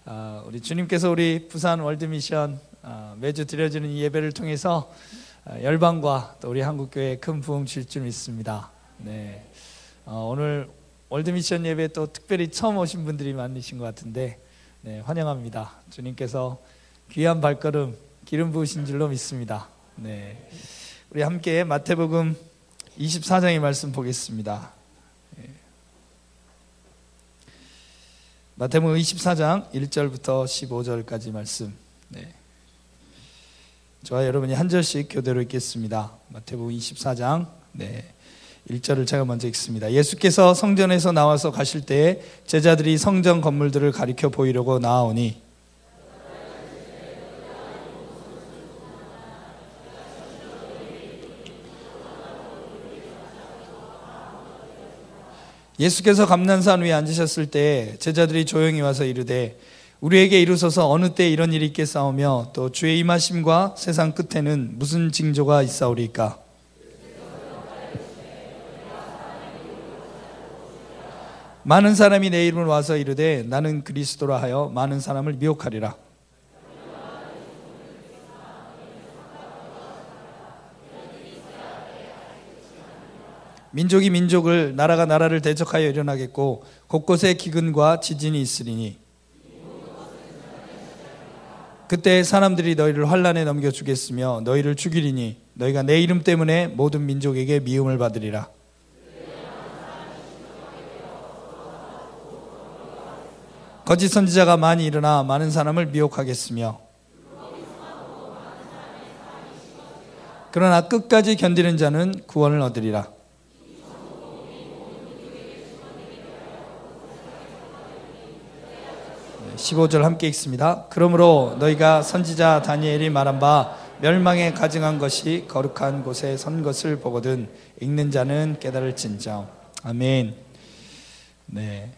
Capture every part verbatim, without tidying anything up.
어, 우리 주님께서 우리 부산 월드미션 어, 매주 드려지는 이 예배를 통해서 어, 열방과 또 우리 한국교회에 큰 부흥 줄 줄 믿습니다. 네, 어, 오늘 월드미션 예배 또 특별히 처음 오신 분들이 많으신 것 같은데 네, 환영합니다. 주님께서 귀한 발걸음 기름 부으신 줄로 믿습니다. 네, 우리 함께 마태복음 이십사 장의 말씀 보겠습니다. 마태복음 이십사 장 일 절부터 십오 절까지 말씀. 네. 저와 여러분이 한 절씩 교대로 읽겠습니다. 마태복음 이십사 장 네. 일 절을 제가 먼저 읽습니다. 예수께서 성전에서 나와서 가실 때에 제자들이 성전 건물들을 가리켜 보이려고 나아오니 예수께서 감난산 위에 앉으셨을 때 제자들이 조용히 와서 이르되 우리에게 이루소서 어느 때 이런 일이 있겠사오며 또 주의 임하심과 세상 끝에는 무슨 징조가 있사오리까? 많은 사람이 내 이름을 와서 이르되 나는 그리스도라 하여 많은 사람을 미혹하리라. 민족이 민족을 나라가 나라를 대적하여 일어나겠고 곳곳에 기근과 지진이 있으리니 그때 사람들이 너희를 환난에 넘겨주겠으며 너희를 죽이리니 너희가 내 이름 때문에 모든 민족에게 미움을 받으리라. 거짓 선지자가 많이 일어나 많은 사람을 미혹하겠으며 그러나 끝까지 견디는 자는 구원을 얻으리라. 십오 절 함께 읽습니다. 그러므로 너희가 선지자 다니엘이 말한 바 멸망에 가증한 것이 거룩한 곳에 선 것을 보거든 읽는 자는 깨달을진정. 아멘. 네.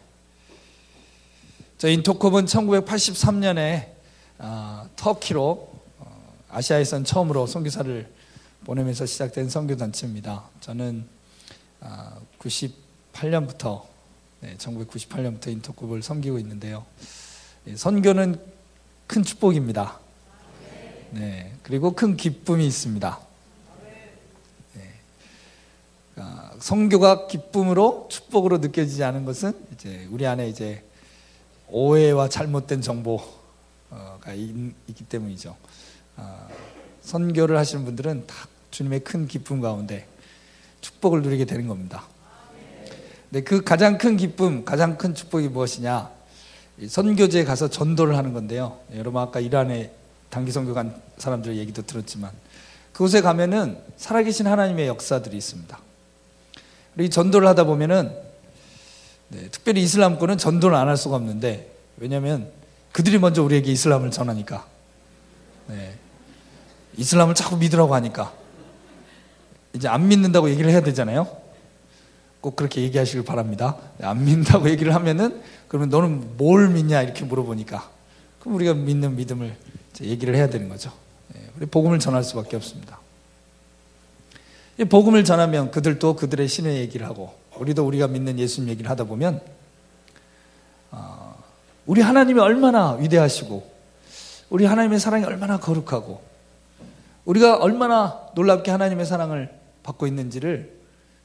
저 인토콥은 천구백팔십삼 년에 어, 터키로 어, 아시아에선 처음으로 선교사를 보내면서 시작된 선교단체입니다. 저는 어, 구십팔 년부터 네, 천구백구십팔 년부터 인토콥을 섬기고 있는데요. 선교는 큰 축복입니다. 네, 그리고 큰 기쁨이 있습니다. 네. 그러니까 선교가 기쁨으로 축복으로 느껴지지 않은 것은 이제 우리 안에 이제 오해와 잘못된 정보가 있기 때문이죠. 선교를 하시는 분들은 다 주님의 큰 기쁨 가운데 축복을 누리게 되는 겁니다. 근데 그 가장 큰 기쁨, 가장 큰 축복이 무엇이냐? 선교지에 가서 전도를 하는 건데요. 여러분 아까 이란에 단기 선교 간 사람들 얘기도 들었지만 그곳에 가면은 살아계신 하나님의 역사들이 있습니다. 그리고 이 전도를 하다 보면은 네, 특별히 이슬람권은 전도를 안 할 수가 없는데 왜냐하면 그들이 먼저 우리에게 이슬람을 전하니까 네, 이슬람을 자꾸 믿으라고 하니까 이제 안 믿는다고 얘기를 해야 되잖아요. 꼭 그렇게 얘기하시길 바랍니다. 안 믿는다고 얘기를 하면은 그러면 너는 뭘 믿냐 이렇게 물어보니까 그럼 우리가 믿는 믿음을 얘기를 해야 되는 거죠. 우리 복음을 전할 수밖에 없습니다. 복음을 전하면 그들도 그들의 신의 얘기를 하고 우리도 우리가 믿는 예수님 얘기를 하다 보면 우리 하나님이 얼마나 위대하시고 우리 하나님의 사랑이 얼마나 거룩하고 우리가 얼마나 놀랍게 하나님의 사랑을 받고 있는지를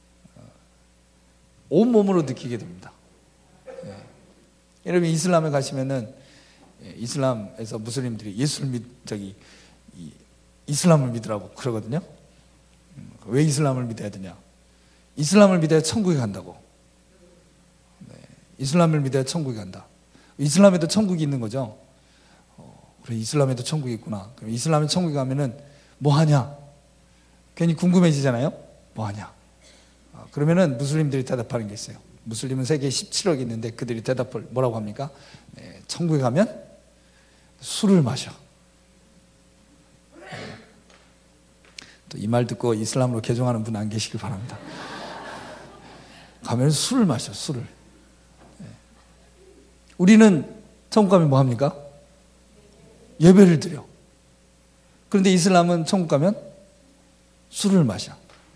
온몸으로 느끼게 됩니다. 예. 여러분 이슬람에 가시면은 예, 이슬람에서 무슬림들이 예수를 믿 저기 이, 이슬람을 믿으라고 그러거든요. 음, 왜 이슬람을 믿어야 되냐? 이슬람을 믿어야 천국에 간다고. 네, 이슬람을 믿어야 천국에 간다. 이슬람에도 천국이 있는 거죠. 어, 그래 이슬람에도 천국이 있구나. 그럼 이슬람에 천국에 가면은 뭐 하냐? 괜히 궁금해지잖아요. 뭐 하냐? 그러면은 무슬림들이 대답하는 게 있어요. 무슬림은 세계에 십칠억이 있는데 그들이 대답을 뭐라고 합니까? 네, 천국에 가면 술을 마셔. 네. 또 이 말 듣고 이슬람으로 개종하는 분 안 계시길 바랍니다. 가면 술을 마셔, 술을. 네. 우리는 천국 가면 뭐 합니까? 예배를 드려. 그런데 이슬람은 천국 가면 술을 마셔.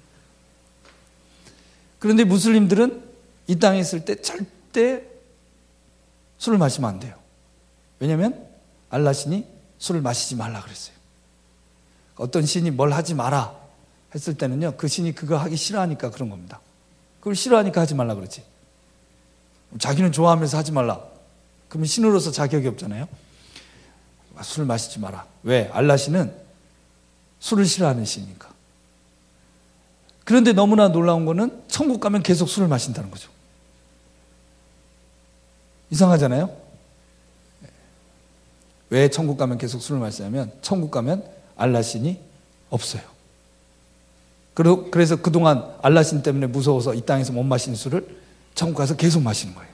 그런데 무슬림들은 이 땅에 있을 때 절대 술을 마시면 안 돼요. 왜냐하면 알라 신이 술을 마시지 말라 그랬어요. 어떤 신이 뭘 하지 마라 했을 때는요, 그 신이 그거 하기 싫어하니까 그런 겁니다. 그걸 싫어하니까 하지 말라 그러지. 자기는 좋아하면서 하지 말라. 그러면 신으로서 자격이 없잖아요. 술을 마시지 마라. 왜? 알라 신은 술을 싫어하는 신이니까. 그런데 너무나 놀라운 거는 천국 가면 계속 술을 마신다는 거죠. 이상하잖아요. 왜 천국 가면 계속 술을 마시냐면 천국 가면 알라 신이 없어요. 그래서 그동안 알라 신 때문에 무서워서 이 땅에서 못 마신 술을 천국 가서 계속 마시는 거예요.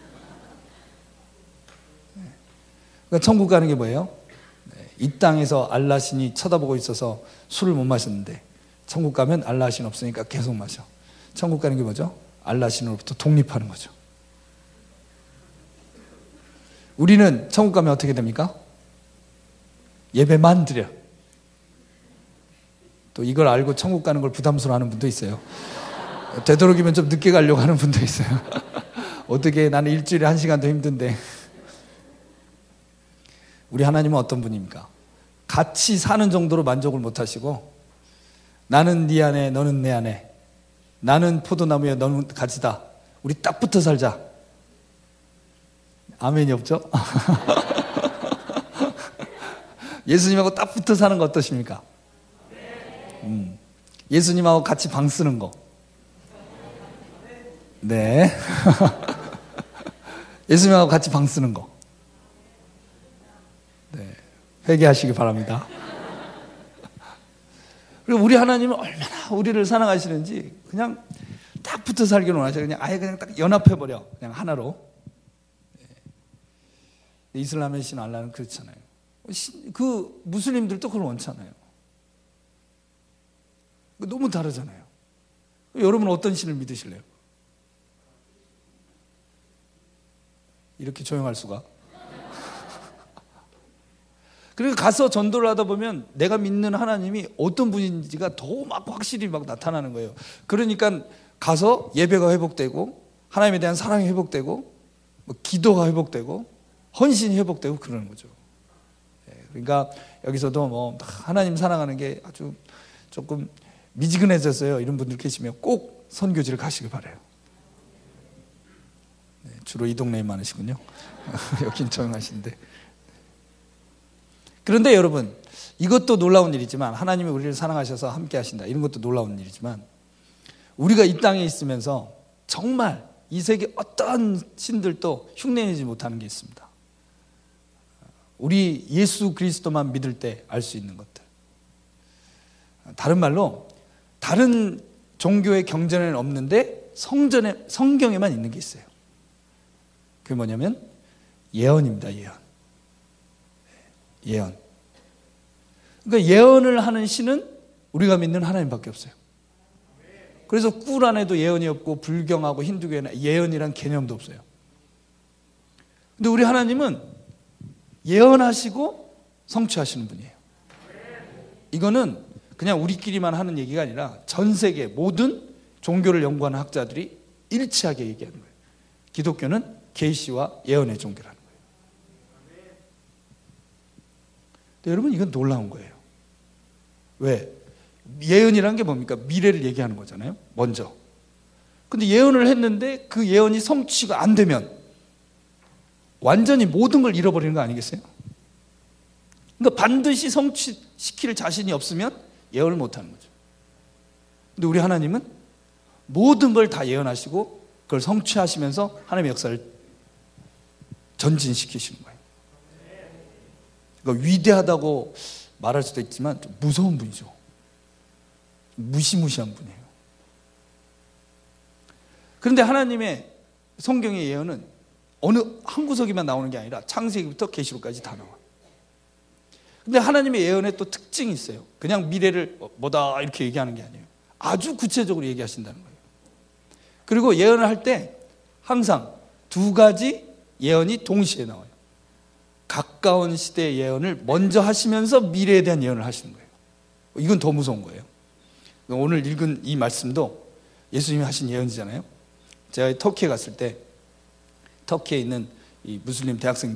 그러니까 천국 가는 게 뭐예요? 이 땅에서 알라 신이 쳐다보고 있어서 술을 못 마셨는데 천국 가면 알라 신 없으니까 계속 마셔. 천국 가는 게 뭐죠? 알라 신으로부터 독립하는 거죠. 우리는 천국 가면 어떻게 됩니까? 예배만 드려. 또 이걸 알고 천국 가는 걸 부담스러워하는 분도 있어요. 되도록이면 좀 늦게 가려고 하는 분도 있어요. 어떻게 나는 일주일에 한 시간도 힘든데. 우리 하나님은 어떤 분입니까? 같이 사는 정도로 만족을 못 하시고 나는 네 안에 너는 내 안에 나는 포도나무에 너는 가지다. 우리 딱 붙어 살자. 아멘이 없죠? 예수님하고 딱 붙어 사는 거 어떠십니까? 음. 예수님하고 같이 방 쓰는 거. 네. 예수님하고 같이 방 쓰는 거. 네. 회개하시기 바랍니다. 그리고 우리 하나님은 얼마나 우리를 사랑하시는지 그냥 딱 붙어 살기를 원하셔요. 그냥 아예 그냥 딱 연합해버려. 그냥 하나로. 네. 이슬람의 신 알라는 그렇잖아요. 그 무슬림들도 그걸 원찮아요. 너무 다르잖아요. 여러분은 어떤 신을 믿으실래요? 이렇게 조용할 수가. 그리고 가서 전도를 하다 보면 내가 믿는 하나님이 어떤 분인지가 더 막 확실히 막 나타나는 거예요. 그러니까 가서 예배가 회복되고 하나님에 대한 사랑이 회복되고 뭐 기도가 회복되고 헌신이 회복되고 그러는 거죠. 그러니까 여기서도 뭐 하나님 사랑하는 게 아주 조금 미지근해졌어요. 이런 분들 계시면 꼭 선교지를 가시길 바라요. 네, 주로 이 동네에 많으시군요. 여긴 조용하신데. 그런데 여러분, 이것도 놀라운 일이지만 하나님이 우리를 사랑하셔서 함께 하신다. 이런 것도 놀라운 일이지만 우리가 이 땅에 있으면서 정말 이 세계 어떠한 신들도 흉내내지 못하는 게 있습니다. 우리 예수 그리스도만 믿을 때 알 수 있는 것들. 다른 말로 다른 종교의 경전에는 없는데 성전에, 성경에만 있는 게 있어요. 그게 뭐냐면 예언입니다. 예언. 예언. 그러니까 예언을 하는 신은 우리가 믿는 하나님밖에 없어요. 그래서 꿀 안에도 예언이 없고 불경하고 힌두교에는 예언이란 개념도 없어요. 근데 우리 하나님은 예언하시고 성취하시는 분이에요. 이거는 그냥 우리끼리만 하는 얘기가 아니라 전 세계 모든 종교를 연구하는 학자들이 일치하게 얘기하는 거예요. 기독교는 계시와 예언의 종교라는 거예요. 근데 여러분 이건 놀라운 거예요. 왜? 예언이란 게 뭡니까? 미래를 얘기하는 거잖아요. 먼저. 근데 예언을 했는데 그 예언이 성취가 안 되면 완전히 모든 걸 잃어버리는 거 아니겠어요? 그러니까 반드시 성취시킬 자신이 없으면 예언을 못하는 거죠. 근데 우리 하나님은 모든 걸 다 예언하시고 그걸 성취하시면서 하나님의 역사를 전진시키시는 거예요. 그러니까 위대하다고 말할 수도 있지만 좀 무서운 분이죠. 무시무시한 분이에요. 그런데 하나님의 성경의 예언은 어느 한 구석에만 나오는 게 아니라 창세기부터 계시록까지 다 나와요. 근데 하나님의 예언에 또 특징이 있어요. 그냥 미래를 뭐다 이렇게 얘기하는 게 아니에요. 아주 구체적으로 얘기하신다는 거예요. 그리고 예언을 할 때 항상 두 가지 예언이 동시에 나와요. 가까운 시대의 예언을 먼저 하시면서 미래에 대한 예언을 하시는 거예요. 이건 더 무서운 거예요. 오늘 읽은 이 말씀도 예수님이 하신 예언이잖아요. 제가 터키에 갔을 때 터키에 있는 이 무슬림 대학생들하고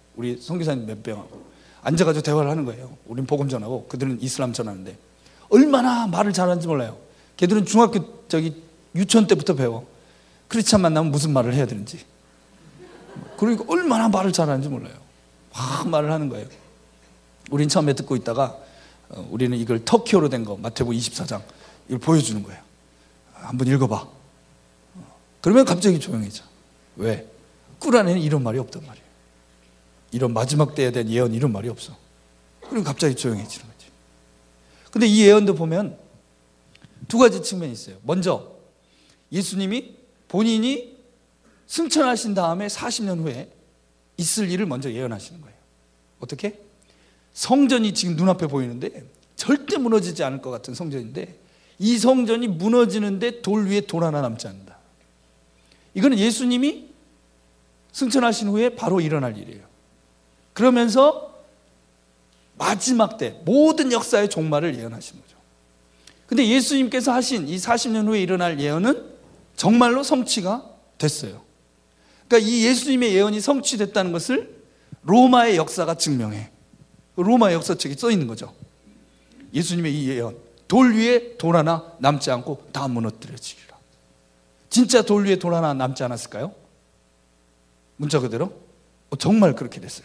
우리 선교사님 몇 명하고 앉아가지고 대화를 하는 거예요. 우린 복음 전하고 그들은 이슬람 전하는데 얼마나 말을 잘하는지 몰라요. 걔들은 중학교 저기 유치원 때부터 배워. 크리스찬 만나면 무슨 말을 해야 되는지. 그러니까 얼마나 말을 잘하는지 몰라요. 막 말을 하는 거예요. 우린 처음에 듣고 있다가 어, 우리는 이걸 터키어로 된 거 마태복음 이십사 장 이걸 보여주는 거예요. 한번 읽어봐. 그러면 갑자기 조용해져. 왜? 꿀 안에는 이런 말이 없단 말이에요. 이런 마지막 때에 대한 예언 이런 말이 없어. 그리고 갑자기 조용해지는 거지. 근데 이 예언도 보면 두 가지 측면이 있어요. 먼저 예수님이 본인이 승천하신 다음에 사십 년 후에 있을 일을 먼저 예언하시는 거예요. 어떻게? 성전이 지금 눈앞에 보이는데 절대 무너지지 않을 것 같은 성전인데 이 성전이 무너지는데 돌 위에 돌 하나 남지 않는다. 이거는 예수님이 승천하신 후에 바로 일어날 일이에요. 그러면서 마지막 때 모든 역사의 종말을 예언하신 거죠. 근데 예수님께서 하신 이 사십 년 후에 일어날 예언은 정말로 성취가 됐어요. 그러니까 이 예수님의 예언이 성취됐다는 것을 로마의 역사가 증명해. 로마의 역사책에 써 있는 거죠. 예수님의 이 예언, 돌 위에 돌 하나 남지 않고 다 무너뜨려지리라. 진짜 돌 위에 돌 하나 남지 않았을까요? 문자 그대로 정말 그렇게 됐어요.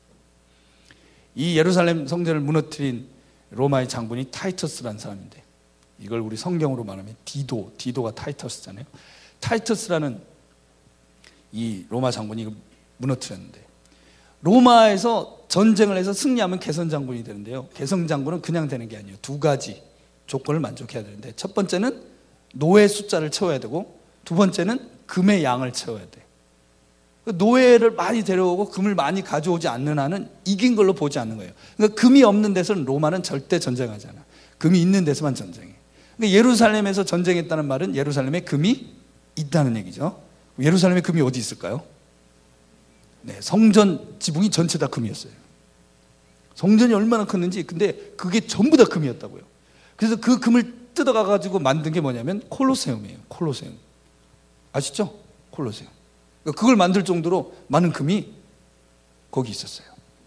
이 예루살렘 성전을 무너뜨린 로마의 장군이 타이터스라는 사람인데, 이걸 우리 성경으로 말하면 디도, 디도가 타이터스잖아요. 타이터스라는 이 로마 장군이 무너뜨렸는데, 로마에서 전쟁을 해서 승리하면 개선 장군이 되는데요, 개선 장군은 그냥 되는 게 아니에요. 두 가지 조건을 만족해야 되는데, 첫 번째는 노예 숫자를 채워야 되고, 두 번째는 금의 양을 채워야 돼. 노예를 많이 데려오고 금을 많이 가져오지 않는 한은 이긴 걸로 보지 않는 거예요. 그러니까 금이 없는 데서는 로마는 절대 전쟁하지 않아. 금이 있는 데서만 전쟁해. 그러니까 예루살렘에서 전쟁했다는 말은 예루살렘에 금이 있다는 얘기죠. 예루살렘에 금이 어디 있을까요? 네, 성전 지붕이 전체 다 금이었어요. 성전이 얼마나 컸는지, 근데 그게 전부 다 금이었다고요. 그래서 그 금을 뜯어가 가지고 만든 게 뭐냐면 콜로세움이에요. 콜로세움. 아시죠? 콜로세움. 그러니까 그걸 만들 정도로 많은 금이 거기 있었어요.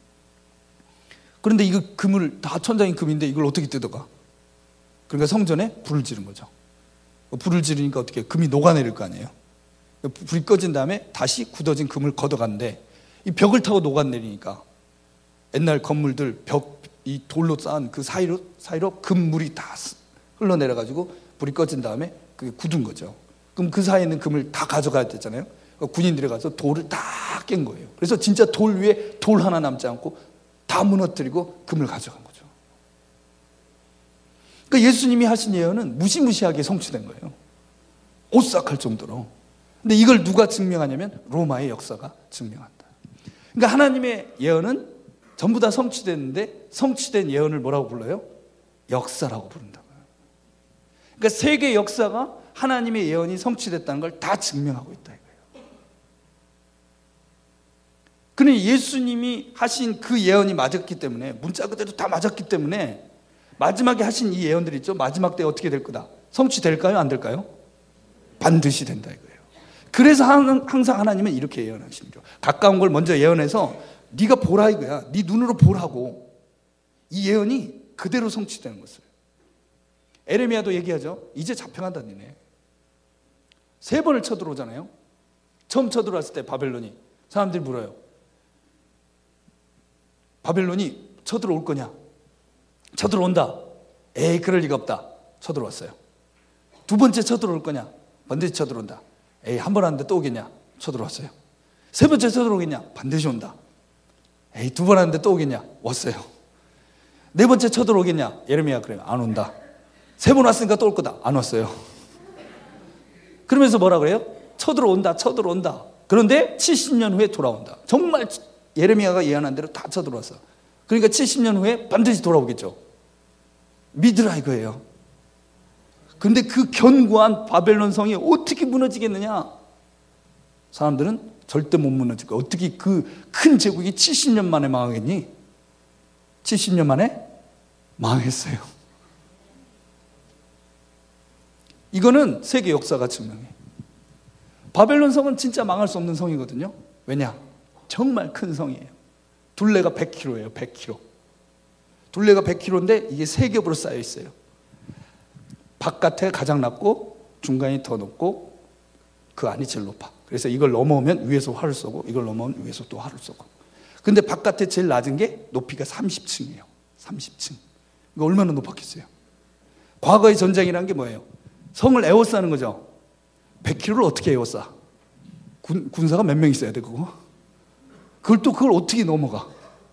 그런데 이거 금을 다 천장이 금인데 이걸 어떻게 뜯어가? 그러니까 성전에 불을 지른 거죠. 불을 지르니까 어떻게 금이 녹아내릴 거 아니에요. 불이 꺼진 다음에 다시 굳어진 금을 걷어갔는데 이 벽을 타고 녹아내리니까 옛날 건물들 벽 이 돌로 쌓은 그 사이로 사이로 금물이 다 흘러내려가지고 불이 꺼진 다음에 그게 굳은 거죠. 그럼 그 사이에 있는 금을 다 가져가야 되잖아요. 그러니까 군인들이 가서 돌을 다 깬 거예요. 그래서 진짜 돌 위에 돌 하나 남지 않고 다 무너뜨리고 금을 가져간 거죠. 그러니까 예수님이 하신 예언은 무시무시하게 성취된 거예요. 오싹할 정도로. 근데 이걸 누가 증명하냐면 로마의 역사가 증명한다. 그러니까 하나님의 예언은 전부 다 성취됐는데 성취된 예언을 뭐라고 불러요? 역사라고 부른다고요. 그러니까 세계 역사가 하나님의 예언이 성취됐다는 걸 다 증명하고 있다 이거예요. 그러니 예수님이 하신 그 예언이 맞았기 때문에, 문자 그대로 다 맞았기 때문에 마지막에 하신 이 예언들 있죠? 마지막 때 어떻게 될 거다. 성취될까요? 안 될까요? 반드시 된다 이거예요. 그래서 항상 하나님은 이렇게 예언하시는 거죠. 가까운 걸 먼저 예언해서 네가 보라 이거야. 네 눈으로 보라고. 이 예언이 그대로 성취되는 것을. 에레미야도 얘기하죠. 이제 잡혀간다 니네. 세 번을 쳐들어오잖아요. 처음 쳐들어왔을 때 바벨론이, 사람들이 물어요. 바벨론이 쳐들어올 거냐? 쳐들어온다. 에이 그럴 리가 없다. 쳐들어왔어요. 두 번째 쳐들어올 거냐? 반드시 쳐들어온다. 에이 한 번 하는데 또 오겠냐? 쳐들어왔어요. 세 번째 쳐들어오겠냐? 반드시 온다. 에이 두 번 하는데 또 오겠냐? 왔어요. 네 번째 쳐들어오겠냐? 예레미야 그래요. 안 온다. 세 번 왔으니까 또 올 거다. 안 왔어요. 그러면서 뭐라 그래요? 쳐들어온다. 쳐들어온다. 그런데 칠십 년 후에 돌아온다. 정말 예레미야가 예언한 대로 다 쳐들어왔어. 그러니까 칠십 년 후에 반드시 돌아오겠죠. 믿으라 이거예요. 근데 그 견고한 바벨론 성이 어떻게 무너지겠느냐? 사람들은 절대 못 무너질 거야. 어떻게 그 큰 제국이 칠십 년 만에 망하겠니? 칠십 년 만에 망했어요. 이거는 세계 역사가 증명해. 바벨론 성은 진짜 망할 수 없는 성이거든요. 왜냐? 정말 큰 성이에요. 둘레가 백 킬로그램예요. 백 킬로그램. 둘레가 백 킬로그램인데 이게 세 겹으로 쌓여 있어요. 바깥에 가장 낮고 중간이 더 높고 그 안이 제일 높아. 그래서 이걸 넘어오면 위에서 활을 쏘고 이걸 넘어오면 위에서 또 활을 쏘고. 근데 바깥에 제일 낮은 게 높이가 삼십 층이에요. 삼십 층. 이거 얼마나 높았겠어요? 과거의 전쟁이라는 게 뭐예요? 성을 에워싸는 거죠. 백 킬로미터를 어떻게 에워싸? 군, 군사가 몇 명 있어야 돼 그거? 그걸 또 그걸 어떻게 넘어가?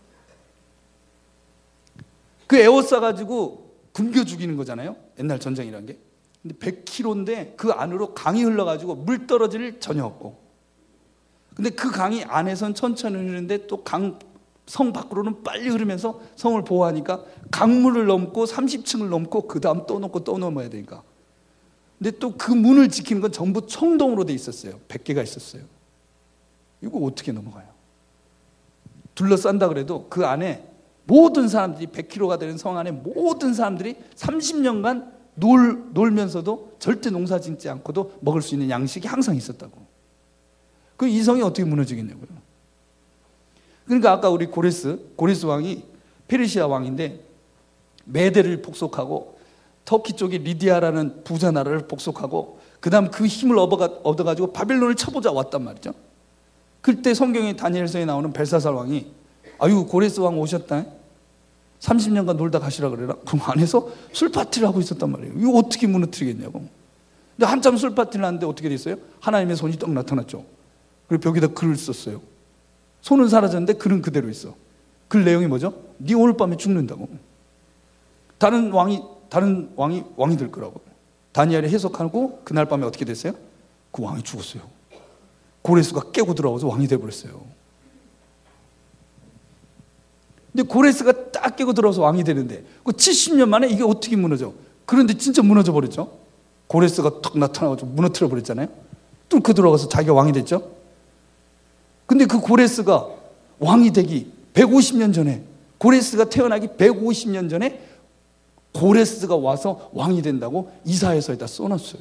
그 에워싸가지고 굶겨 죽이는 거잖아요. 옛날 전쟁이라는 게. 근데 백 킬로미터인데 그 안으로 강이 흘러가지고 물 떨어질 일 전혀 없고. 근데 그 강이 안에선 천천히 흐르는데 또 강 성 밖으로는 빨리 흐르면서 성을 보호하니까 강물을 넘고 삼십 층을 넘고 그 다음 또 넘고 또 넘어야 되니까. 근데 또 그 문을 지키는 건 전부 청동으로 돼 있었어요. 백 개가 있었어요. 이거 어떻게 넘어가요? 둘러싼다 그래도 그 안에 모든 사람들이 백 킬로미터가 되는 성 안에 모든 사람들이 삼십 년간 놀, 놀면서도 절대 농사 짓지 않고도 먹을 수 있는 양식이 항상 있었다고. 그 이 성이 어떻게 무너지겠냐고요. 그러니까 아까 우리 고레스, 고레스 왕이 페르시아 왕인데 메대를 복속하고 터키 쪽에 리디아라는 부자 나라를 복속하고 그 다음 그 힘을 얻어가지고 바벨론을 쳐보자 왔단 말이죠. 그때 성경에 다니엘서에 나오는 벨사살 왕이 아유 고레스 왕 오셨다. 삼십 년간 놀다 가시라 그래라. 그럼 안에서 술 파티를 하고 있었단 말이에요. 이거 어떻게 무너뜨리겠냐고. 근데 한참 술 파티를 하는데 어떻게 됐어요? 하나님의 손이 떡 나타났죠. 그리고 벽에다 글을 썼어요. 손은 사라졌는데 글은 그대로 있어. 글 내용이 뭐죠? 네 오늘 밤에 죽는다고. 다른 왕이 다른 왕이 왕이 될 거라고. 다니엘이 해석하고 그날 밤에 어떻게 됐어요? 그 왕이 죽었어요. 고레스가 깨고 들어와서 왕이 돼버렸어요. 근데 고레스가 딱 깨고 들어와서 왕이 되는데 그 칠십 년 만에 이게 어떻게 무너져? 그런데 진짜 무너져 버렸죠. 고레스가 탁 나타나가지고 무너뜨려 버렸잖아요. 뚫고 들어가서 자기가 왕이 됐죠. 근데 그 고레스가 왕이 되기 백오십 년 전에, 고레스가 태어나기 백오십 년 전에 고레스가 와서 왕이 된다고 이사야서에다 써놨어요.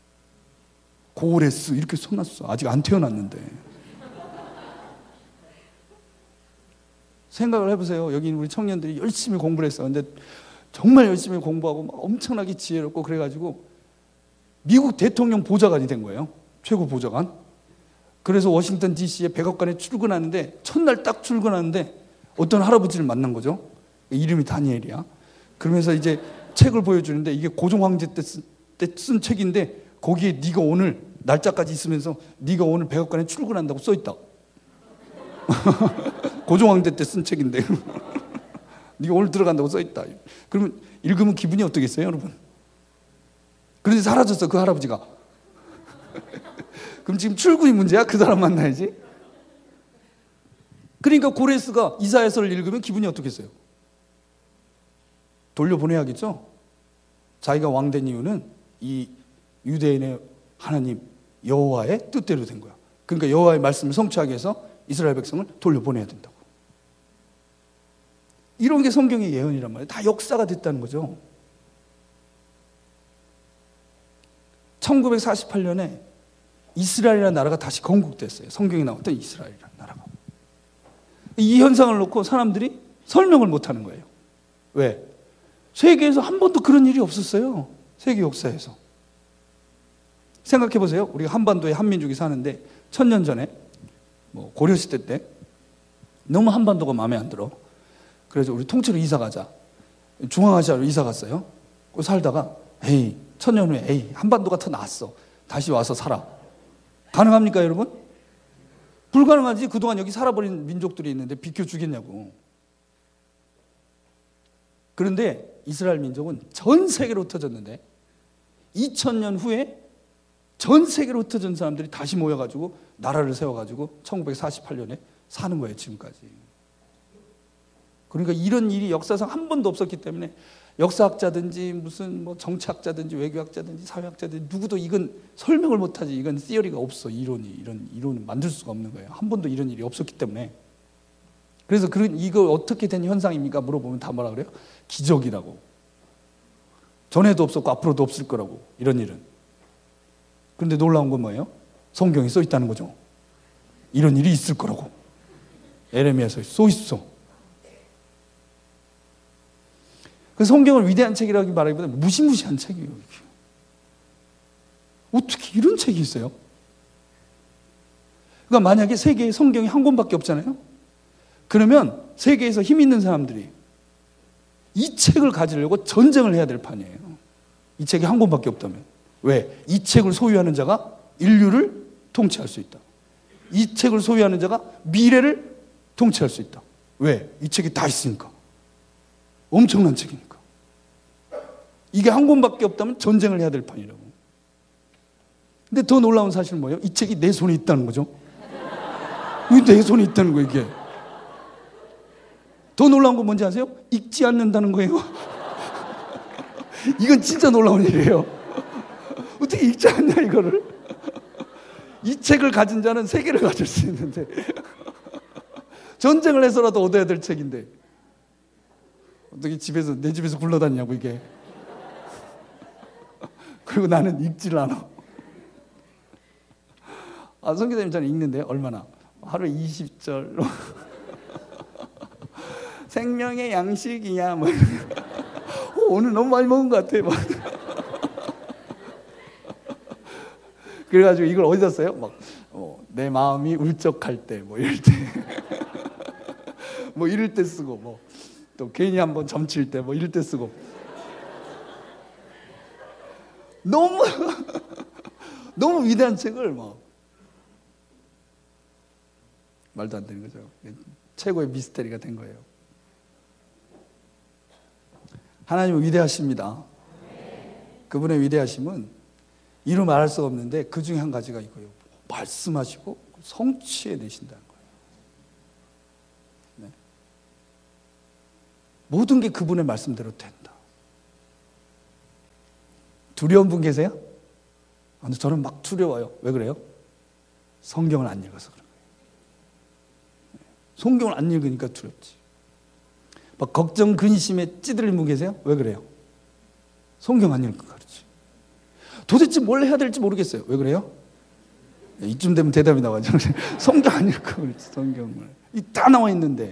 고레스 이렇게 써놨어. 아직 안 태어났는데. 생각을 해보세요. 여기 우리 청년들이 열심히 공부를 했어. 근데 정말 열심히 공부하고 막 엄청나게 지혜롭고 그래가지고 미국 대통령 보좌관이 된 거예요. 최고 보좌관. 그래서 워싱턴 디씨에 백악관에 출근하는데 첫날 딱 출근하는데 어떤 할아버지를 만난 거죠. 이름이 다니엘이야. 그러면서 이제 책을 보여주는데 이게 고종 황제 때 쓴, 때 쓴 책인데 거기에 네가 오늘 날짜까지 있으면서 네가 오늘 백악관에 출근한다고 써있다. 고종 황제 때 쓴 책인데 네가 오늘 들어간다고 써있다. 그러면 읽으면 기분이 어떠겠어요, 여러분? 그런데 사라졌어, 그 할아버지가. 그럼 지금 출근이 문제야? 그 사람 만나야지. 그러니까 고레스가 이사야서를 읽으면 기분이 어떻겠어요? 돌려보내야겠죠? 자기가 왕된 이유는 이 유대인의 하나님 여호와의 뜻대로 된 거야. 그러니까 여호와의 말씀을 성취하기 위해서 이스라엘 백성을 돌려보내야 된다고. 이런 게 성경의 예언이란 말이에요. 다 역사가 됐다는 거죠. 천구백사십팔 년에 이스라엘이라는 나라가 다시 건국됐어요. 성경에 나왔던 이스라엘이라는 나라가. 이 현상을 놓고 사람들이 설명을 못하는 거예요. 왜? 세계에서 한 번도 그런 일이 없었어요. 세계 역사에서. 생각해 보세요. 우리가 한반도에 한민족이 사는데 천년 전에 뭐 고려시대 때 너무 한반도가 마음에 안 들어. 그래서 우리 통째로 이사 가자. 중앙아시아로 이사 갔어요. 그 살다가 에이 천년 후에 에이 한반도가 더 낫어. 다시 와서 살아. 가능합니까, 여러분? 불가능하지. 그동안 여기 살아버린 민족들이 있는데 비켜주겠냐고. 그런데 이스라엘 민족은 전 세계로 흩어졌는데 이천 년 후에 전 세계로 흩어진 사람들이 다시 모여가지고 나라를 세워가지고 천구백사십팔 년에 사는 거예요, 지금까지. 그러니까 이런 일이 역사상 한 번도 없었기 때문에 역사학자든지 무슨 뭐 정치학자든지 외교학자든지 사회학자든지 누구도 이건 설명을 못하지. 이건 시어리가 없어. 이론이 이런 이론을 만들 수가 없는 거예요. 한 번도 이런 일이 없었기 때문에. 그래서 그런 이거 어떻게 된 현상입니까? 물어보면 다 뭐라 그래요? 기적이라고. 전에도 없었고 앞으로도 없을 거라고. 이런 일은. 그런데 놀라운 건 뭐예요? 성경에 써 있다는 거죠. 이런 일이 있을 거라고. 에레미야서에 써 있어. 그 성경을 위대한 책이라고 말하기보다 무시무시한 책이에요. 어떻게 이런 책이 있어요? 그러니까 만약에 세계에 성경이 한 권밖에 없잖아요. 그러면 세계에서 힘 있는 사람들이 이 책을 가지려고 전쟁을 해야 될 판이에요. 이 책이 한 권밖에 없다면. 왜? 이 책을 소유하는 자가 인류를 통치할 수 있다. 이 책을 소유하는 자가 미래를 통치할 수 있다. 왜? 이 책이 다 있으니까. 엄청난 책이니까. 이게 한 권밖에 없다면 전쟁을 해야 될 판이라고. 근데 더 놀라운 사실은 뭐예요? 이 책이 내 손에 있다는 거죠. 이게 내 손에 있다는 거예요, 이게. 더 놀라운 건 뭔지 아세요? 읽지 않는다는 거예요. 이건 진짜 놀라운 일이에요. 어떻게 읽지 않냐, 이거를. 이 책을 가진 자는 세계를 가질 수 있는데 전쟁을 해서라도 얻어야 될 책인데 어떻게 집에서 내 집에서 굴러다니냐고 이게. 그리고 나는 읽지를 않아. 아, 선교사님 저는 읽는데 얼마나? 하루에 이십 절로 생명의 양식이야 뭐. 어, 오늘 너무 많이 먹은 것 같아 막. 그래가지고 이걸 어디다 써요? 막, 어, 내 마음이 울적할 때, 뭐 이럴 때, 뭐 이럴 때 쓰고, 뭐 또 괜히 한번 점칠 때, 뭐 이럴 때 쓰고. 너무 너무 위대한 책을 막 말도 안 되는 거죠. 최고의 미스터리가 된 거예요. 하나님은 위대하십니다. 그분의 위대하심은 이루 말할 수가 없는데 그 중에 한 가지가 이거예요. 말씀하시고 성취해내신다는 거예요. 네. 모든 게 그분의 말씀대로 된다. 두려운 분 계세요? 근데 저는 막 두려워요. 왜 그래요? 성경을 안 읽어서 그런 거예요. 성경을 안 읽으니까 두렵지. 막 걱정, 근심에 찌들린 분 계세요? 왜 그래요? 성경 안 읽고 가르치. 도대체 뭘 해야 될지 모르겠어요. 왜 그래요? 이쯤 되면 대답이 나와죠. 성경 안 읽고 그렇지, 성경을. 이 다 나와 있는데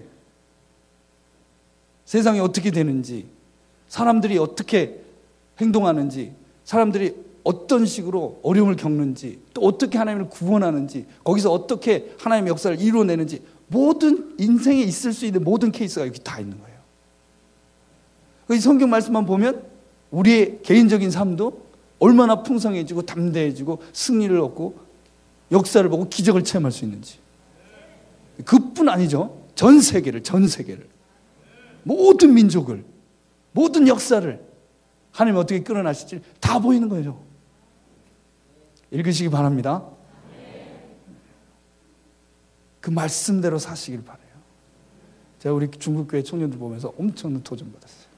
세상이 어떻게 되는지, 사람들이 어떻게 행동하는지, 사람들이 어떤 식으로 어려움을 겪는지, 또 어떻게 하나님을 구원하는지, 거기서 어떻게 하나님의 역사를 이루어내는지, 모든 인생에 있을 수 있는 모든 케이스가 여기 다 있는 거예요. 이 성경 말씀만 보면 우리의 개인적인 삶도 얼마나 풍성해지고 담대해지고 승리를 얻고 역사를 보고 기적을 체험할 수 있는지. 그뿐 아니죠. 전 세계를, 전 세계를, 모든 민족을, 모든 역사를 하나님 어떻게 끌어나실지 다 보이는 거예요. 읽으시기 바랍니다. 그 말씀대로 사시길 바라요. 제가 우리 중국교회 청년들 보면서 엄청난 도전 받았어요.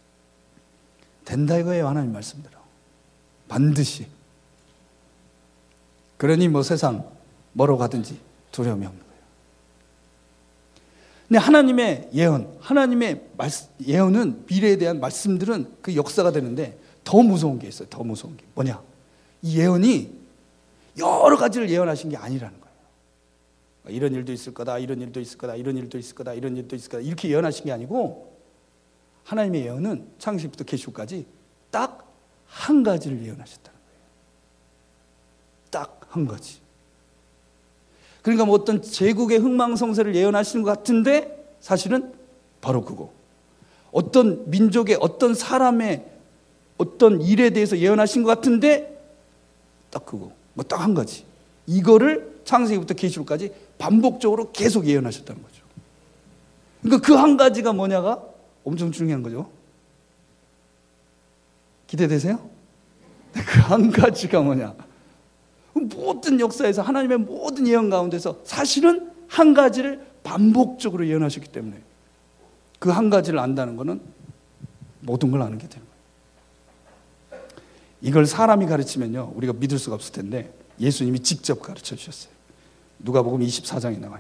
된다 이거예요. 하나님 말씀대로 반드시. 그러니 뭐 세상 뭐로 가든지 두려움이 없는 거예요. 근데 하나님의 예언, 하나님의 말씀, 예언은, 미래에 대한 말씀들은 그 역사가 되는데 더 무서운 게 있어요. 더 무서운 게 뭐냐? 이 예언이 여러 가지를 예언하신 게 아니라는 거예요. 이런 일도 있을 거다, 이런 일도 있을 거다, 이런 일도 있을 거다, 이런 일도 있을 거다, 이렇게 예언하신 게 아니고, 하나님의 예언은 창세기부터 계시록까지 딱 한 가지를 예언하셨다는 거예요. 딱 한 가지. 그러니까 뭐 어떤 제국의 흥망성쇠를 예언하시는 것 같은데 사실은 바로 그거. 어떤 민족의 어떤 사람의 어떤 일에 대해서 예언하신 것 같은데 딱 그거. 뭐 딱 한 가지. 이거를 창세기부터 계시록까지 반복적으로 계속 예언하셨다는 거죠. 그러니까 그 한 가지가 뭐냐가 엄청 중요한 거죠. 기대되세요? 그 한 가지가 뭐냐? 모든 역사에서 하나님의 모든 예언 가운데서 사실은 한 가지를 반복적으로 예언하셨기 때문에 그 한 가지를 안다는 것은 모든 걸 아는 게 되는 거예요. 이걸 사람이 가르치면요 우리가 믿을 수가 없을 텐데 예수님이 직접 가르쳐 주셨어요. 누가복음 이십사 장에 나와요.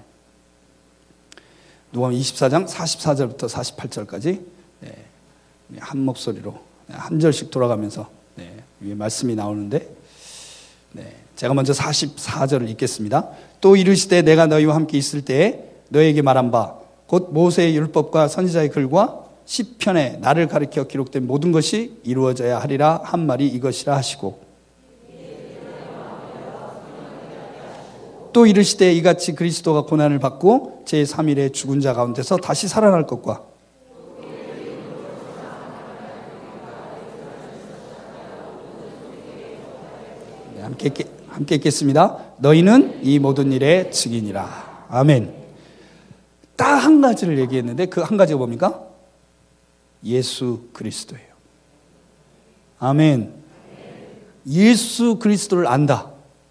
누가복음 이십사 장 사십사 절부터 사십팔 절까지 네, 한 목소리로 한 절씩 돌아가면서 네, 위에 말씀이 나오는데 네, 제가 먼저 사십사 절을 읽겠습니다. 또 이르시되 내가 너희와 함께 있을 때에 너에게 말한 바 곧 모세의 율법과 선지자의 글과 시편에 나를 가리켜 기록된 모든 것이 이루어져야 하리라 한 말이 이것이라 하시고 또 이르시되 이같이 그리스도가 고난을 받고 제삼 일에 죽은 자 가운데서 다시 살아날 것과 네, 함께, 함께 읽겠습니다. 너희는 이 모든 일의 증인이라. 아멘. 딱 한 가지를 얘기했는데 그 한 가지가 뭡니까? 예수 그리스도예요. 아멘. 예수 그리스도를 안다.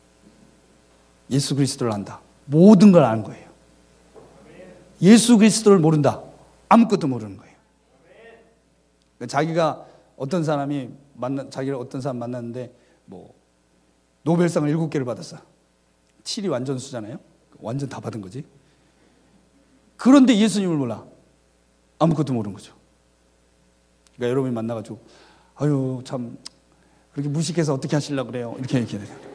예수 그리스도를 안다. 모든 걸 아는 거예요. 예수 그리스도를 모른다. 아무것도 모르는 거예요. 자기가 어떤 사람이 만나 자기를 어떤 사람 만났는데 뭐 노벨상을 일곱 개를 받았어. 칠이 완전수잖아요. 완전 다 받은 거지. 그런데 예수님을 몰라. 아무것도 모르는 거죠. 그러니까 여러분이 만나가지고 아유 참 그렇게 무식해서 어떻게 하시려고 그래요. 이렇게 얘기해야 돼요.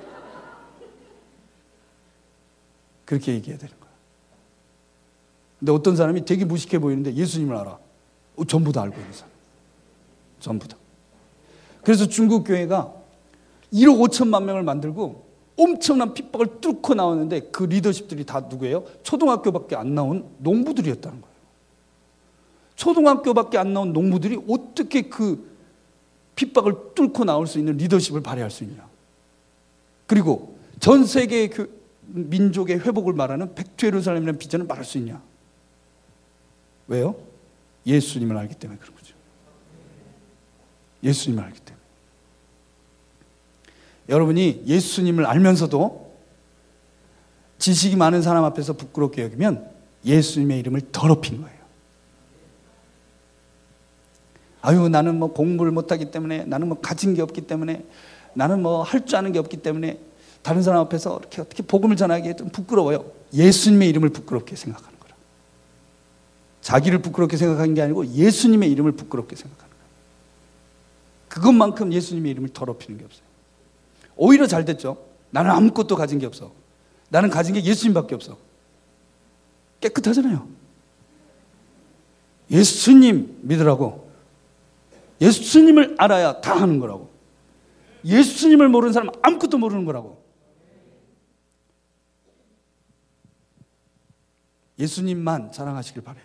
그렇게 얘기해야 되는 거야. 근데 어떤 사람이 되게 무식해 보이는데 예수님을 알아. 어, 전부 다 알고 있는 사람. 전부 다. 그래서 중국 교회가 일억 오천만 명을 만들고 엄청난 핍박을 뚫고 나오는데 그 리더십들이 다 누구예요? 초등학교밖에 안 나온 농부들이었다는 거예요. 초등학교밖에 안 나온 농부들이 어떻게 그 핍박을 뚫고 나올 수 있는 리더십을 발휘할 수 있냐. 그리고 전 세계 교, 민족의 회복을 말하는 백투예루살렘이라는 비전을 말할 수 있냐. 왜요? 예수님을 알기 때문에 그런 거죠. 예수님을 알기 때문에. 여러분이 예수님을 알면서도 지식이 많은 사람 앞에서 부끄럽게 여기면 예수님의 이름을 더럽힌 거예요. 아유 나는 뭐 공부를 못하기 때문에, 나는 뭐 가진 게 없기 때문에, 나는 뭐 할 줄 아는 게 없기 때문에 다른 사람 앞에서 이렇게 어떻게 복음을 전하기에 좀 부끄러워요. 예수님의 이름을 부끄럽게 생각하는 거라. 자기를 부끄럽게 생각하는 게 아니고 예수님의 이름을 부끄럽게 생각하는 거예요. 그것만큼 예수님의 이름을 더럽히는 게 없어요. 오히려 잘 됐죠. 나는 아무것도 가진 게 없어. 나는 가진 게 예수님밖에 없어. 깨끗하잖아요. 예수님 믿으라고. 예수님을 알아야 다 하는 거라고. 예수님을 모르는 사람은 아무것도 모르는 거라고. 예수님만 자랑하시길 바라요.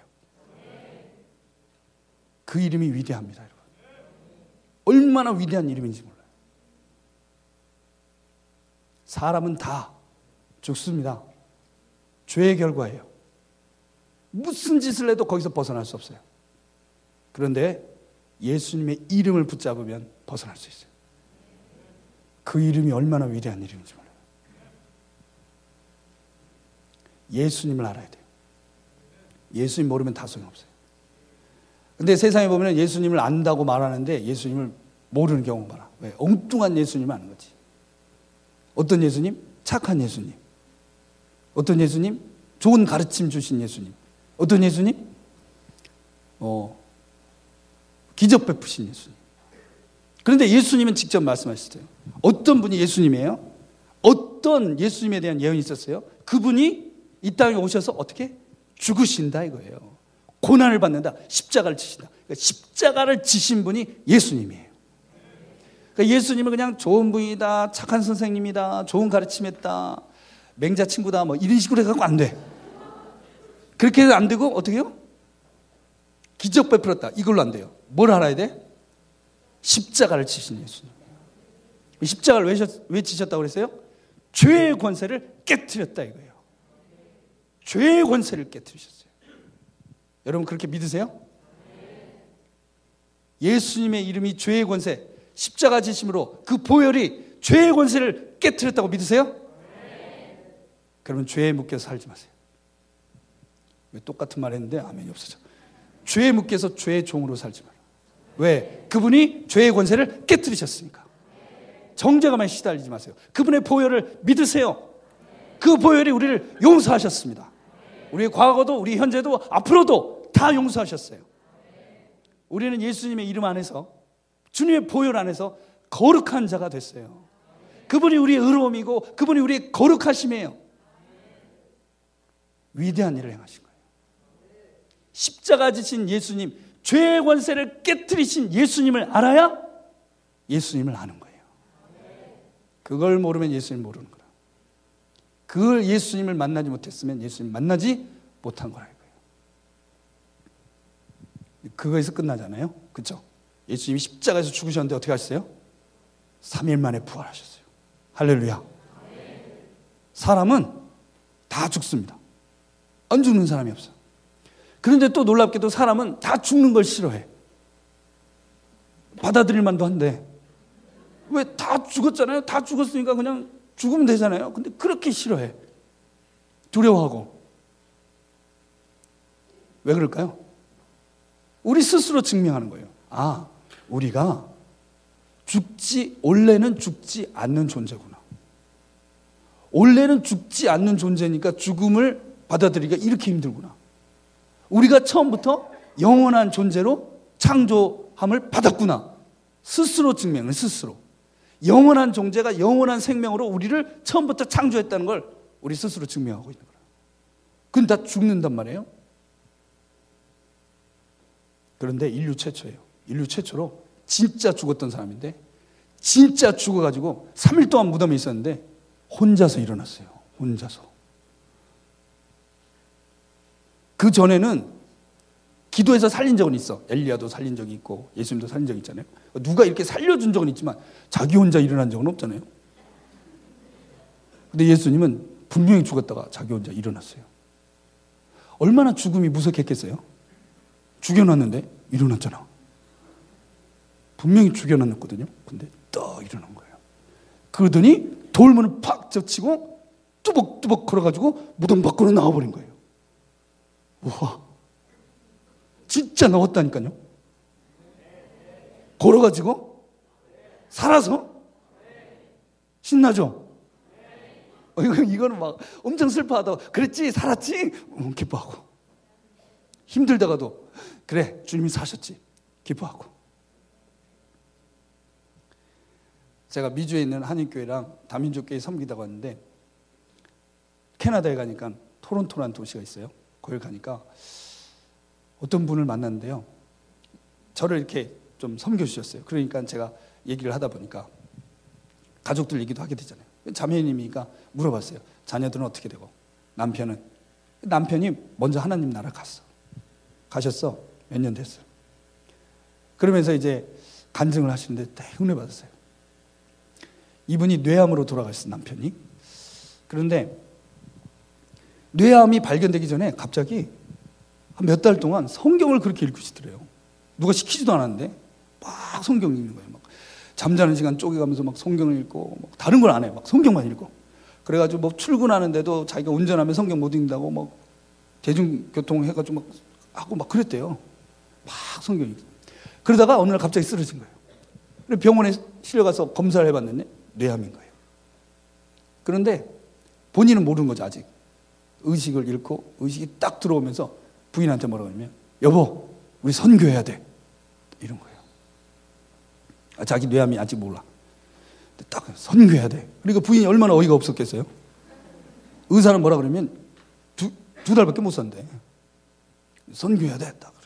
그 이름이 위대합니다, 여러분. 얼마나 위대한 이름인지 몰라요. 사람은 다 죽습니다. 죄의 결과예요. 무슨 짓을 해도 거기서 벗어날 수 없어요. 그런데 예수님의 이름을 붙잡으면 벗어날 수 있어요. 그 이름이 얼마나 위대한 이름인지 몰라요. 예수님을 알아야 돼요. 예수님 모르면 다 소용없어요. 근데 세상에 보면 예수님을 안다고 말하는데 예수님을 모르는 경우가 많아. 왜? 엉뚱한 예수님 아는 거지. 어떤 예수님? 착한 예수님. 어떤 예수님? 좋은 가르침 주신 예수님. 어떤 예수님? 어, 기적 베푸신 예수님. 그런데 예수님은 직접 말씀하셨어요. 어떤 분이 예수님이에요? 어떤 예수님에 대한 예언이 있었어요? 그분이 이 땅에 오셔서 어떻게? 죽으신다 이거예요. 고난을 받는다. 십자가를 지신다. 그러니까 십자가를 지신 분이 예수님이에요. 그러니까 예수님은 그냥 좋은 분이다, 착한 선생님이다, 좋은 가르침했다, 맹자 친구다 뭐 이런 식으로 해서는 안 돼. 그렇게 해도 안 되고 어떻게 해요? 기적 베풀었다. 이걸로 안 돼요. 뭘 알아야 돼? 십자가를 지신 예수님. 십자가를 왜, 왜 지셨다고 그랬어요? 죄의 권세를 깨트렸다 이거예요. 죄의 권세를 깨트리셨어요. 여러분 그렇게 믿으세요? 예수님의 이름이 죄의 권세, 십자가 지심으로 그 보혈이 죄의 권세를 깨트렸다고 믿으세요? 그러면 죄에 묶여서 살지 마세요. 왜 똑같은 말 했는데 아멘이 없어져. 죄에 묶여서 죄의 종으로 살지 마라. 왜? 그분이 죄의 권세를 깨트리셨으니까. 정죄감에 시달리지 마세요. 그분의 보혈을 믿으세요. 그 보혈이 우리를 용서하셨습니다. 우리의 과거도 우리 현재도 앞으로도 다 용서하셨어요. 우리는 예수님의 이름 안에서, 주님의 보혈 안에서 거룩한 자가 됐어요. 그분이 우리의 의로움이고 그분이 우리의 거룩하심이에요. 위대한 일을 행하신 거예요. 십자가 지신 예수님, 죄의 권세를 깨뜨리신 예수님을 알아야 예수님을 아는 거예요. 그걸 모르면 예수님 모르는 거라. 그걸 예수님을 만나지 못했으면 예수님 만나지 못한 거라 이거예요. 그거에서 끝나잖아요. 그렇죠? 예수님이 십자가에서 죽으셨는데 어떻게 하셨어요? 삼 일 만에 부활하셨어요. 할렐루야. 사람은 다 죽습니다. 안 죽는 사람이 없어요. 그런데 또 놀랍게도 사람은 다 죽는 걸 싫어해. 받아들일 만도 한데 왜 다 죽었잖아요. 다 죽었으니까 그냥 죽으면 되잖아요. 근데 그렇게 싫어해. 두려워하고. 왜 그럴까요? 우리 스스로 증명하는 거예요. 아, 우리가 죽지, 원래는 죽지 않는 존재구나. 원래는 죽지 않는 존재니까 죽음을 받아들이기가 이렇게 힘들구나. 우리가 처음부터 영원한 존재로 창조함을 받았구나. 스스로 증명을, 스스로. 영원한 존재가 영원한 생명으로 우리를 처음부터 창조했다는 걸 우리 스스로 증명하고 있는 거예요. 그건 다 죽는단 말이에요. 그런데 인류 최초예요. 인류 최초로 진짜 죽었던 사람인데 진짜 죽어가지고 삼 일 동안 무덤에 있었는데 혼자서 일어났어요. 혼자서. 그 전에는 기도해서 살린 적은 있어. 엘리야도 살린 적이 있고 예수님도 살린 적이 있잖아요. 누가 이렇게 살려준 적은 있지만 자기 혼자 일어난 적은 없잖아요. 근데 예수님은 분명히 죽었다가 자기 혼자 일어났어요. 얼마나 죽음이 무섭겠어요? 죽여놨는데 일어났잖아. 분명히 죽여놨거든요. 근데 딱 일어난 거예요. 그러더니 돌문을 팍 젖히고 뚜벅뚜벅 걸어가지고 무덤 밖으로 나와버린 거예요. 우와, 진짜 나왔다니까요. 걸어가지고 살아서 신나죠? 어, 이거는 막 엄청 슬퍼하다가 그랬지 살았지 음, 기뻐하고 힘들다가도 그래 주님이 사셨지 기뻐하고. 제가 미주에 있는 한인교회랑 다민족교회 섬기다가 왔는데 캐나다에 가니까 토론토라는 도시가 있어요. 거기 가니까 어떤 분을 만났는데요. 저를 이렇게 좀 섬겨주셨어요. 그러니까 제가 얘기를 하다 보니까 가족들 얘기도 하게 되잖아요. 자매님이니까 물어봤어요. 자녀들은 어떻게 되고 남편은? 남편이 먼저 하나님 나라 갔어. 가셨어. 몇 년 됐어요. 그러면서 이제 간증을 하시는데 다 흉내 받았어요. 이분이 뇌암으로 돌아가셨어, 남편이. 그런데 뇌암이 발견되기 전에 갑자기 한 몇 달 동안 성경을 그렇게 읽으시더래요. 누가 시키지도 않았는데 막 성경 읽는 거예요. 막 잠자는 시간 쪼개가면서 막 성경을 읽고 막 다른 걸 안 해요. 막 성경만 읽고. 그래가지고 뭐 출근하는데도 자기가 운전하면 성경 못 읽는다고 막 대중교통 해가지고 막 하고 막 그랬대요. 막 성경 읽고. 그러다가 어느 날 갑자기 쓰러진 거예요. 그래서 병원에 실려가서 검사를 해봤는데 뇌암인 거예요. 그런데 본인은 모르는 거죠, 아직. 의식을 잃고 의식이 딱 들어오면서 부인한테 뭐라고 하냐면 여보, 우리 선교해야 돼. 이런 거예요. 아, 자기 뇌암이 아직 몰라. 근데 딱 선교해야 돼. 그러니까 부인이 얼마나 어이가 없었겠어요? 의사는 뭐라 그러면 두, 두 달밖에 못 산대. 선교해야 돼. 딱.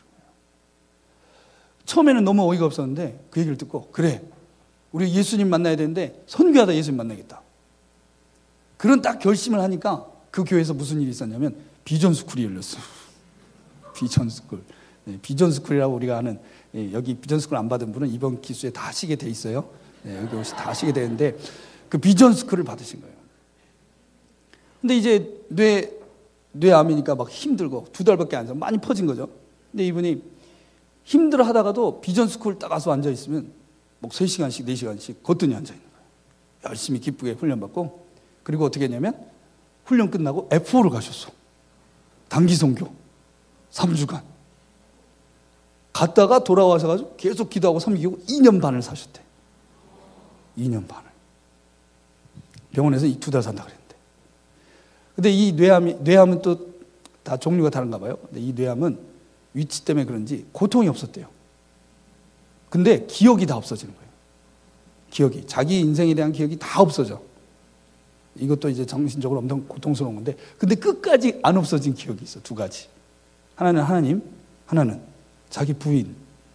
처음에는 너무 어이가 없었는데 그 얘기를 듣고 그래, 우리 예수님 만나야 되는데 선교하다 예수님 만나겠다. 그런 딱 결심을 하니까 그 교회에서 무슨 일이 있었냐면 비전 스쿨이 열렸어요. 비전 스쿨. 네, 비전 스쿨이라고 우리가 아는, 예, 여기 비전 스쿨 안 받은 분은 이번 기수에 다 하시게 돼 있어요. 네, 여기 혹시 다 하시게 되는데 그 비전 스쿨을 받으신 거예요. 근데 이제 뇌, 뇌암이니까 막 힘들고 두 달밖에 안 사, 많이 퍼진 거죠. 근데 이분이 힘들어 하다가도 비전 스쿨 딱 가서 앉아 있으면 뭐 세 시간씩 네 시간씩 거뜬히 앉아 있는 거예요. 열심히 기쁘게 훈련받고. 그리고 어떻게 했냐면 훈련 끝나고 에프오를 가셨어. 단기 선교 삼 주간 갔다가 돌아와서 가지고 계속 기도하고 섬기고 이 년 반을 사셨대. 이 년 반을 병원에서 이 두 달 산다 그랬는데. 근데 이 뇌암이, 뇌암은 또 다 종류가 다른가 봐요. 근데 이 뇌암은 위치 때문에 그런지 고통이 없었대요. 근데 기억이 다 없어지는 거예요. 기억이, 자기 인생에 대한 기억이 다 없어져. 이것도 이제 정신적으로 엄청 고통스러운 건데, 근데 끝까지 안 없어진 기억이 있어. 두 가지. 하나는 하나님, 하나는 자기 부인.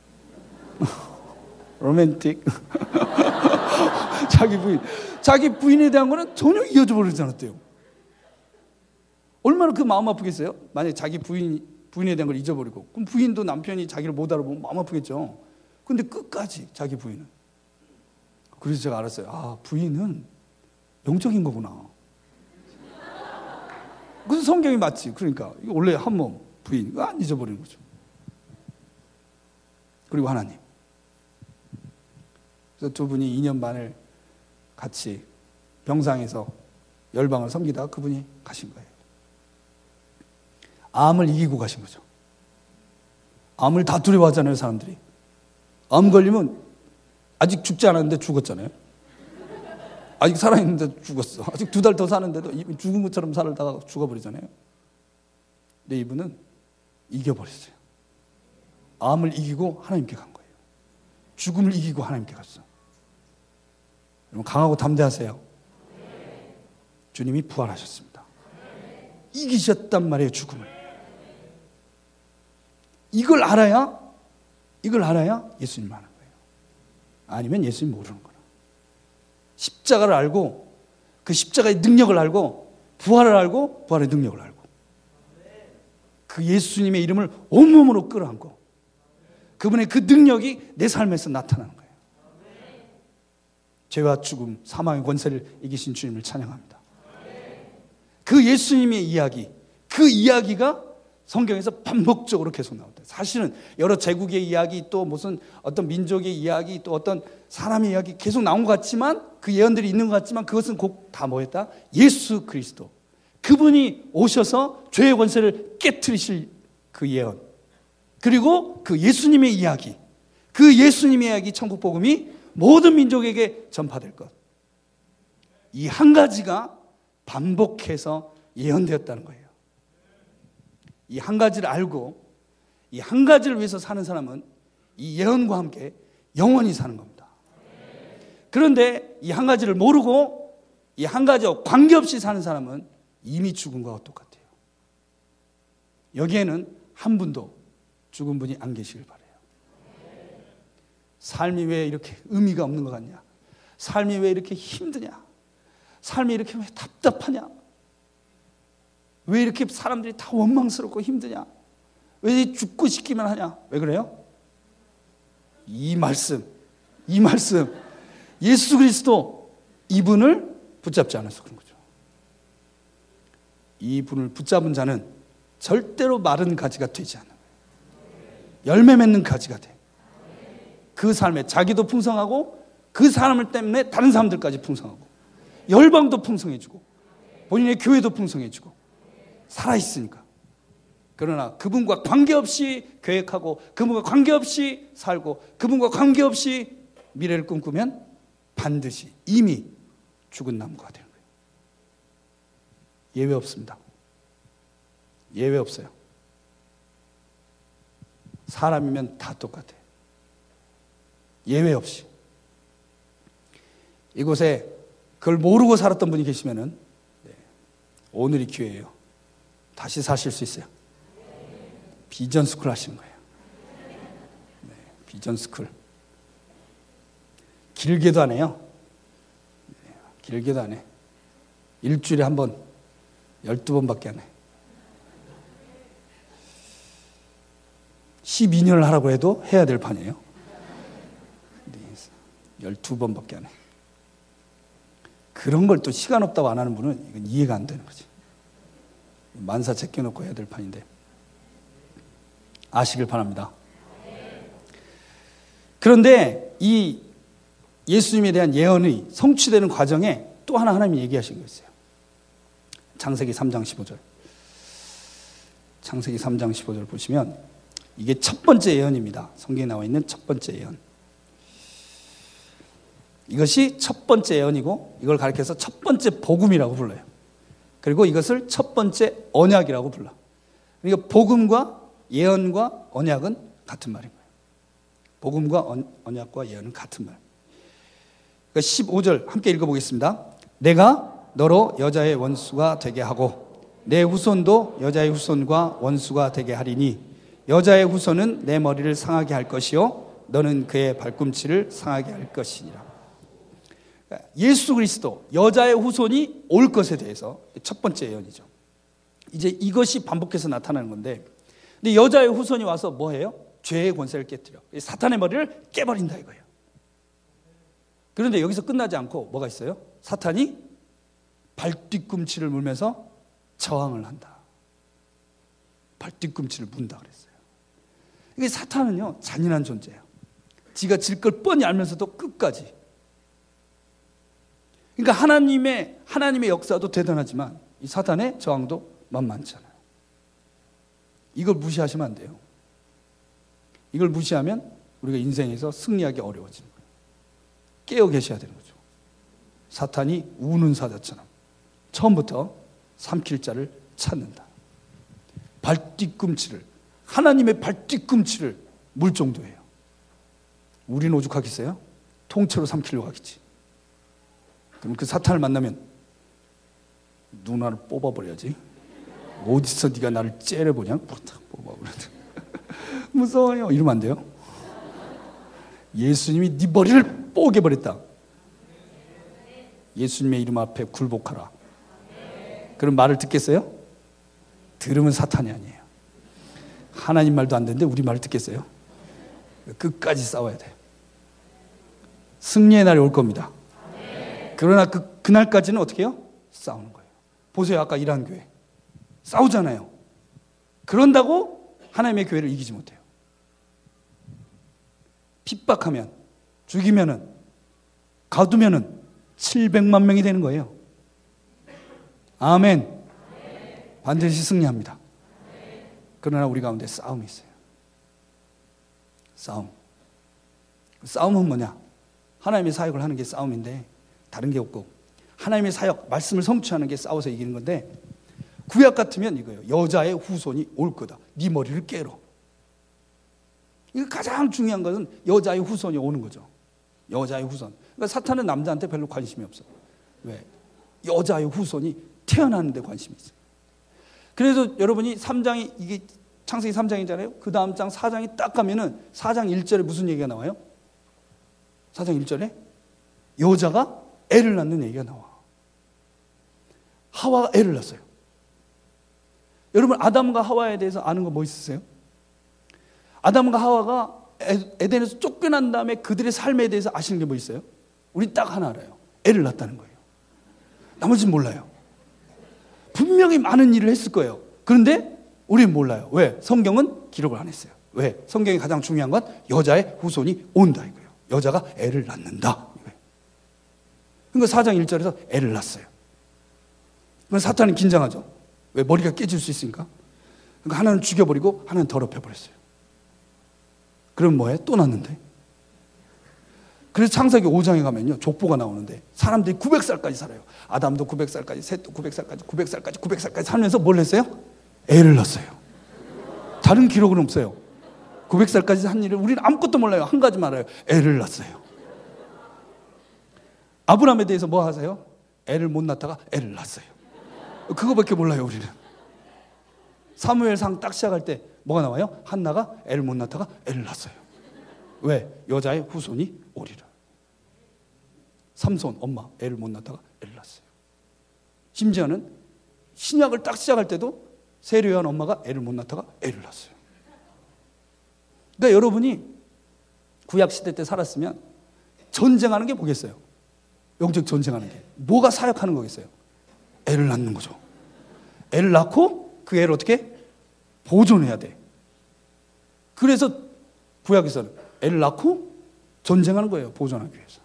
로맨틱. 자기 부인. 자기 부인에 대한 거는 전혀 이어져 버리지 않았대요. 얼마나 그 마음 아프겠어요? 만약에 자기 부인, 부인에 대한 걸 잊어버리고. 그럼 부인도 남편이 자기를 못 알아보면 마음 아프겠죠. 근데 끝까지 자기 부인은. 그래서 제가 알았어요. 아, 부인은 영적인 거구나. 그래서 성경이 맞지. 그러니까 원래 한 몸 부인 이거 안 잊어버리는 거죠. 그리고 하나님. 그래서 두 분이 이 년 반을 같이 병상에서 열방을 섬기다가 그분이 가신 거예요. 암을 이기고 가신 거죠. 암을 다 두려워하잖아요, 사람들이. 암 걸리면 아직 죽지 않았는데 죽었잖아요. 아직 살아있는데 죽었어. 아직 두 달 더 사는데도 죽은 것처럼 살다가 죽어버리잖아요. 근데 이분은 이겨버렸어요. 암을 이기고 하나님께 간 거예요. 죽음을 이기고 하나님께 갔어. 여러분 강하고 담대하세요. 주님이 부활하셨습니다. 이기셨단 말이에요, 죽음을. 이걸 알아야, 이걸 알아야 예수님 아는 거예요. 아니면 예수님 모르는 거예요. 십자가를 알고 그 십자가의 능력을 알고 부활을 알고 부활의 능력을 알고 그 예수님의 이름을 온몸으로 끌어안고 그분의 그 능력이 내 삶에서 나타나는 거예요. 죄와 죽음, 사망의 권세를 이기신 주님을 찬양합니다. 그 예수님의 이야기, 그 이야기가 성경에서 반복적으로 계속 나옵니다. 사실은 여러 제국의 이야기, 또 무슨 어떤 민족의 이야기, 또 어떤 사람의 이야기 계속 나온 것 같지만, 그 예언들이 있는 것 같지만 그것은 꼭 다 뭐였다? 예수 그리스도. 그분이 오셔서 죄의 권세를 깨트리실 그 예언. 그리고 그 예수님의 이야기. 그 예수님의 이야기, 천국 복음이 모든 민족에게 전파될 것. 이 한 가지가 반복해서 예언되었다는 거예요. 이 한 가지를 알고 이 한 가지를 위해서 사는 사람은 이 예언과 함께 영원히 사는 겁니다. 그런데 이 한 가지를 모르고 이 한 가지와 관계없이 사는 사람은 이미 죽은 것과 똑같아요. 여기에는 한 분도 죽은 분이 안 계시길 바라요. 삶이 왜 이렇게 의미가 없는 것 같냐? 삶이 왜 이렇게 힘드냐? 삶이 이렇게 왜 답답하냐? 왜 이렇게 사람들이 다 원망스럽고 힘드냐? 왜 죽고 싶기만 하냐? 왜 그래요? 이 말씀, 이 말씀, 예수 그리스도 이분을 붙잡지 않아서 그런 거죠. 이분을 붙잡은 자는 절대로 마른 가지가 되지 않아요. 열매 맺는 가지가 돼. 그 삶에 자기도 풍성하고 그 사람을 때문에 다른 사람들까지 풍성하고 열방도 풍성해지고 본인의 교회도 풍성해지고 살아있으니까. 그러나 그분과 관계없이 계획하고 그분과 관계없이 살고 그분과 관계없이 미래를 꿈꾸면 반드시 이미 죽은 나무가 되는 거예요. 예외 없습니다. 예외 없어요. 사람이면 다 똑같아요. 예외 없이. 이곳에 그걸 모르고 살았던 분이 계시면은 네, 오늘이 기회예요. 다시 사실 수 있어요. 비전 스쿨 하시는 거예요. 네, 비전 스쿨. 길게도 안 해요. 네, 길게도 안 해. 일주일에 한 번, 열두 번밖에 안 해. 십이 년을 하라고 해도 해야 될 판이에요. 네, 열두 번밖에 안 해. 그런 걸 또 시간 없다고 안 하는 분은 이건 이해가 안 되는 거지. 만사 제껴놓고 해야 될 판인데. 아시길 바랍니다. 그런데 이 예수님에 대한 예언이 성취되는 과정에 또 하나 하나님이 얘기하신 거 있어요. 창세기 삼 장 십오 절. 창세기 삼 장 십오 절 보시면 이게 첫 번째 예언입니다. 성경에 나와 있는 첫 번째 예언. 이것이 첫 번째 예언이고 이걸 가리켜서 첫 번째 복음이라고 불러요. 그리고 이것을 첫 번째 언약이라고 불러. 그러니까 복음과 예언과 언약은 같은 말인 거예요. 복음과 언약과 예언은 같은 말. 그러니까 십오 절 함께 읽어보겠습니다. 내가 너로 여자의 원수가 되게 하고 내 후손도 여자의 후손과 원수가 되게 하리니 여자의 후손은 내 머리를 상하게 할 것이요 너는 그의 발꿈치를 상하게 할 것이니라. 예수 그리스도 여자의 후손이 올 것에 대해서 첫 번째 예언이죠. 이제 이것이 반복해서 나타나는 건데, 근데 여자의 후손이 와서 뭐 해요? 죄의 권세를 깨뜨려 사탄의 머리를 깨버린다 이거예요. 그런데 여기서 끝나지 않고 뭐가 있어요? 사탄이 발뒤꿈치를 물면서 저항을 한다. 발뒤꿈치를 문다 그랬어요. 이게 사탄은요 잔인한 존재예요. 지가 질 걸 뻔히 알면서도 끝까지. 그러니까 하나님의 하나님의 역사도 대단하지만 이 사탄의 저항도 만만치 않아요. 이걸 무시하시면 안 돼요. 이걸 무시하면 우리가 인생에서 승리하기 어려워지는 거예요. 깨어 계셔야 되는 거죠. 사탄이 우는 사자처럼 처음부터 삼킬 자를 찾는다. 발뒤꿈치를, 하나님의 발뒤꿈치를 물 정도예요. 우리는 오죽하겠어요? 통째로 삼키려고 하겠지. 그럼 그 사탄을 만나면 누나를 뽑아버려야지. 어디서 네가 나를 째려보냐? 뽑아버려. 무서워요. 이러면 안 돼요. 예수님이 네 머리를 뽀개버렸다. 예수님의 이름 앞에 굴복하라. 그럼 말을 듣겠어요? 들으면 사탄이 아니에요. 하나님 말도 안 되는데 우리 말을 듣겠어요? 끝까지 싸워야 돼요. 승리의 날이 올 겁니다. 그러나 그, 그날까지는 어떻게 해요? 싸우는 거예요. 보세요. 아까 이란 교회 싸우잖아요. 그런다고 하나님의 교회를 이기지 못해요. 핍박하면, 죽이면은, 가두면은 칠백만 명이 되는 거예요. 아멘. 반드시 승리합니다. 그러나 우리 가운데 싸움이 있어요. 싸움. 싸움은 뭐냐? 하나님의 사역을 하는 게 싸움인데 다른 게 없고, 하나님의 사역, 말씀을 성취하는 게 싸워서 이기는 건데, 구약 같으면 이거예요. 여자의 후손이 올 거다. 네 머리를 깨러. 이거 가장 중요한 것은 여자의 후손이 오는 거죠. 여자의 후손. 그러니까 사탄은 남자한테 별로 관심이 없어. 왜? 여자의 후손이 태어나는데 관심이 있어요. 그래서 여러분이 삼 장이, 이게 창세기 삼 장이잖아요. 그 다음 장 사 장이 딱 가면은 사 장 일 절에 무슨 얘기가 나와요? 사 장 일 절에 여자가 애를 낳는 얘기가 나와. 하와가 애를 낳았어요. 여러분, 아담과 하와에 대해서 아는 거 뭐 있으세요? 아담과 하와가 에덴에서 쫓겨난 다음에 그들의 삶에 대해서 아시는 게 뭐 있어요? 우린 딱 하나 알아요. 애를 낳았다는 거예요. 나머지는 몰라요. 분명히 많은 일을 했을 거예요. 그런데 우리는 몰라요. 왜? 성경은 기록을 안 했어요. 왜? 성경이 가장 중요한 건 여자의 후손이 온다 이거예요. 여자가 애를 낳는다 이거예요. 그러니까 사 장 일 절에서 애를 낳았어요. 그럼 사탄은 긴장하죠. 왜? 머리가 깨질 수 있으니까. 그러니까 하나는 죽여버리고 하나는 더럽혀버렸어요. 그럼 뭐해? 또 낳는데. 그래서 창세기 오 장에 가면요 족보가 나오는데 사람들이 구백 살까지 살아요. 아담도 구백 살까지, 셋도 구백 살까지, 구백 살까지, 구백 살까지 살면서 뭘 했어요? 애를 낳았어요. 다른 기록은 없어요. 구백 살까지 한 일을 우리는 아무것도 몰라요. 한 가지만 알아요. 애를 낳았어요. 아브라함에 대해서 뭐 하세요? 애를 못 낳다가 애를 낳았어요. 그거밖에 몰라요 우리는. 사무엘상 딱 시작할 때 뭐가 나와요? 한나가 애를 못 낳다가 애를 낳았어요. 왜? 여자의 후손이 오리라. 삼손 엄마 애를 못 낳다가 애를 낳았어요. 심지어는 신약을 딱 시작할 때도 세례요한 엄마가 애를 못 낳다가 애를 낳았어요. 그러니까 여러분이 구약시대 때 살았으면 전쟁하는 게 뭐겠어요? 영적 전쟁하는 게 뭐가 사역하는 거겠어요? 애를 낳는 거죠. 애를 낳고 그 애를 어떻게? 보존해야 돼. 그래서 구약에서는 애를 낳고 전쟁하는 거예요. 보존하기 위해서.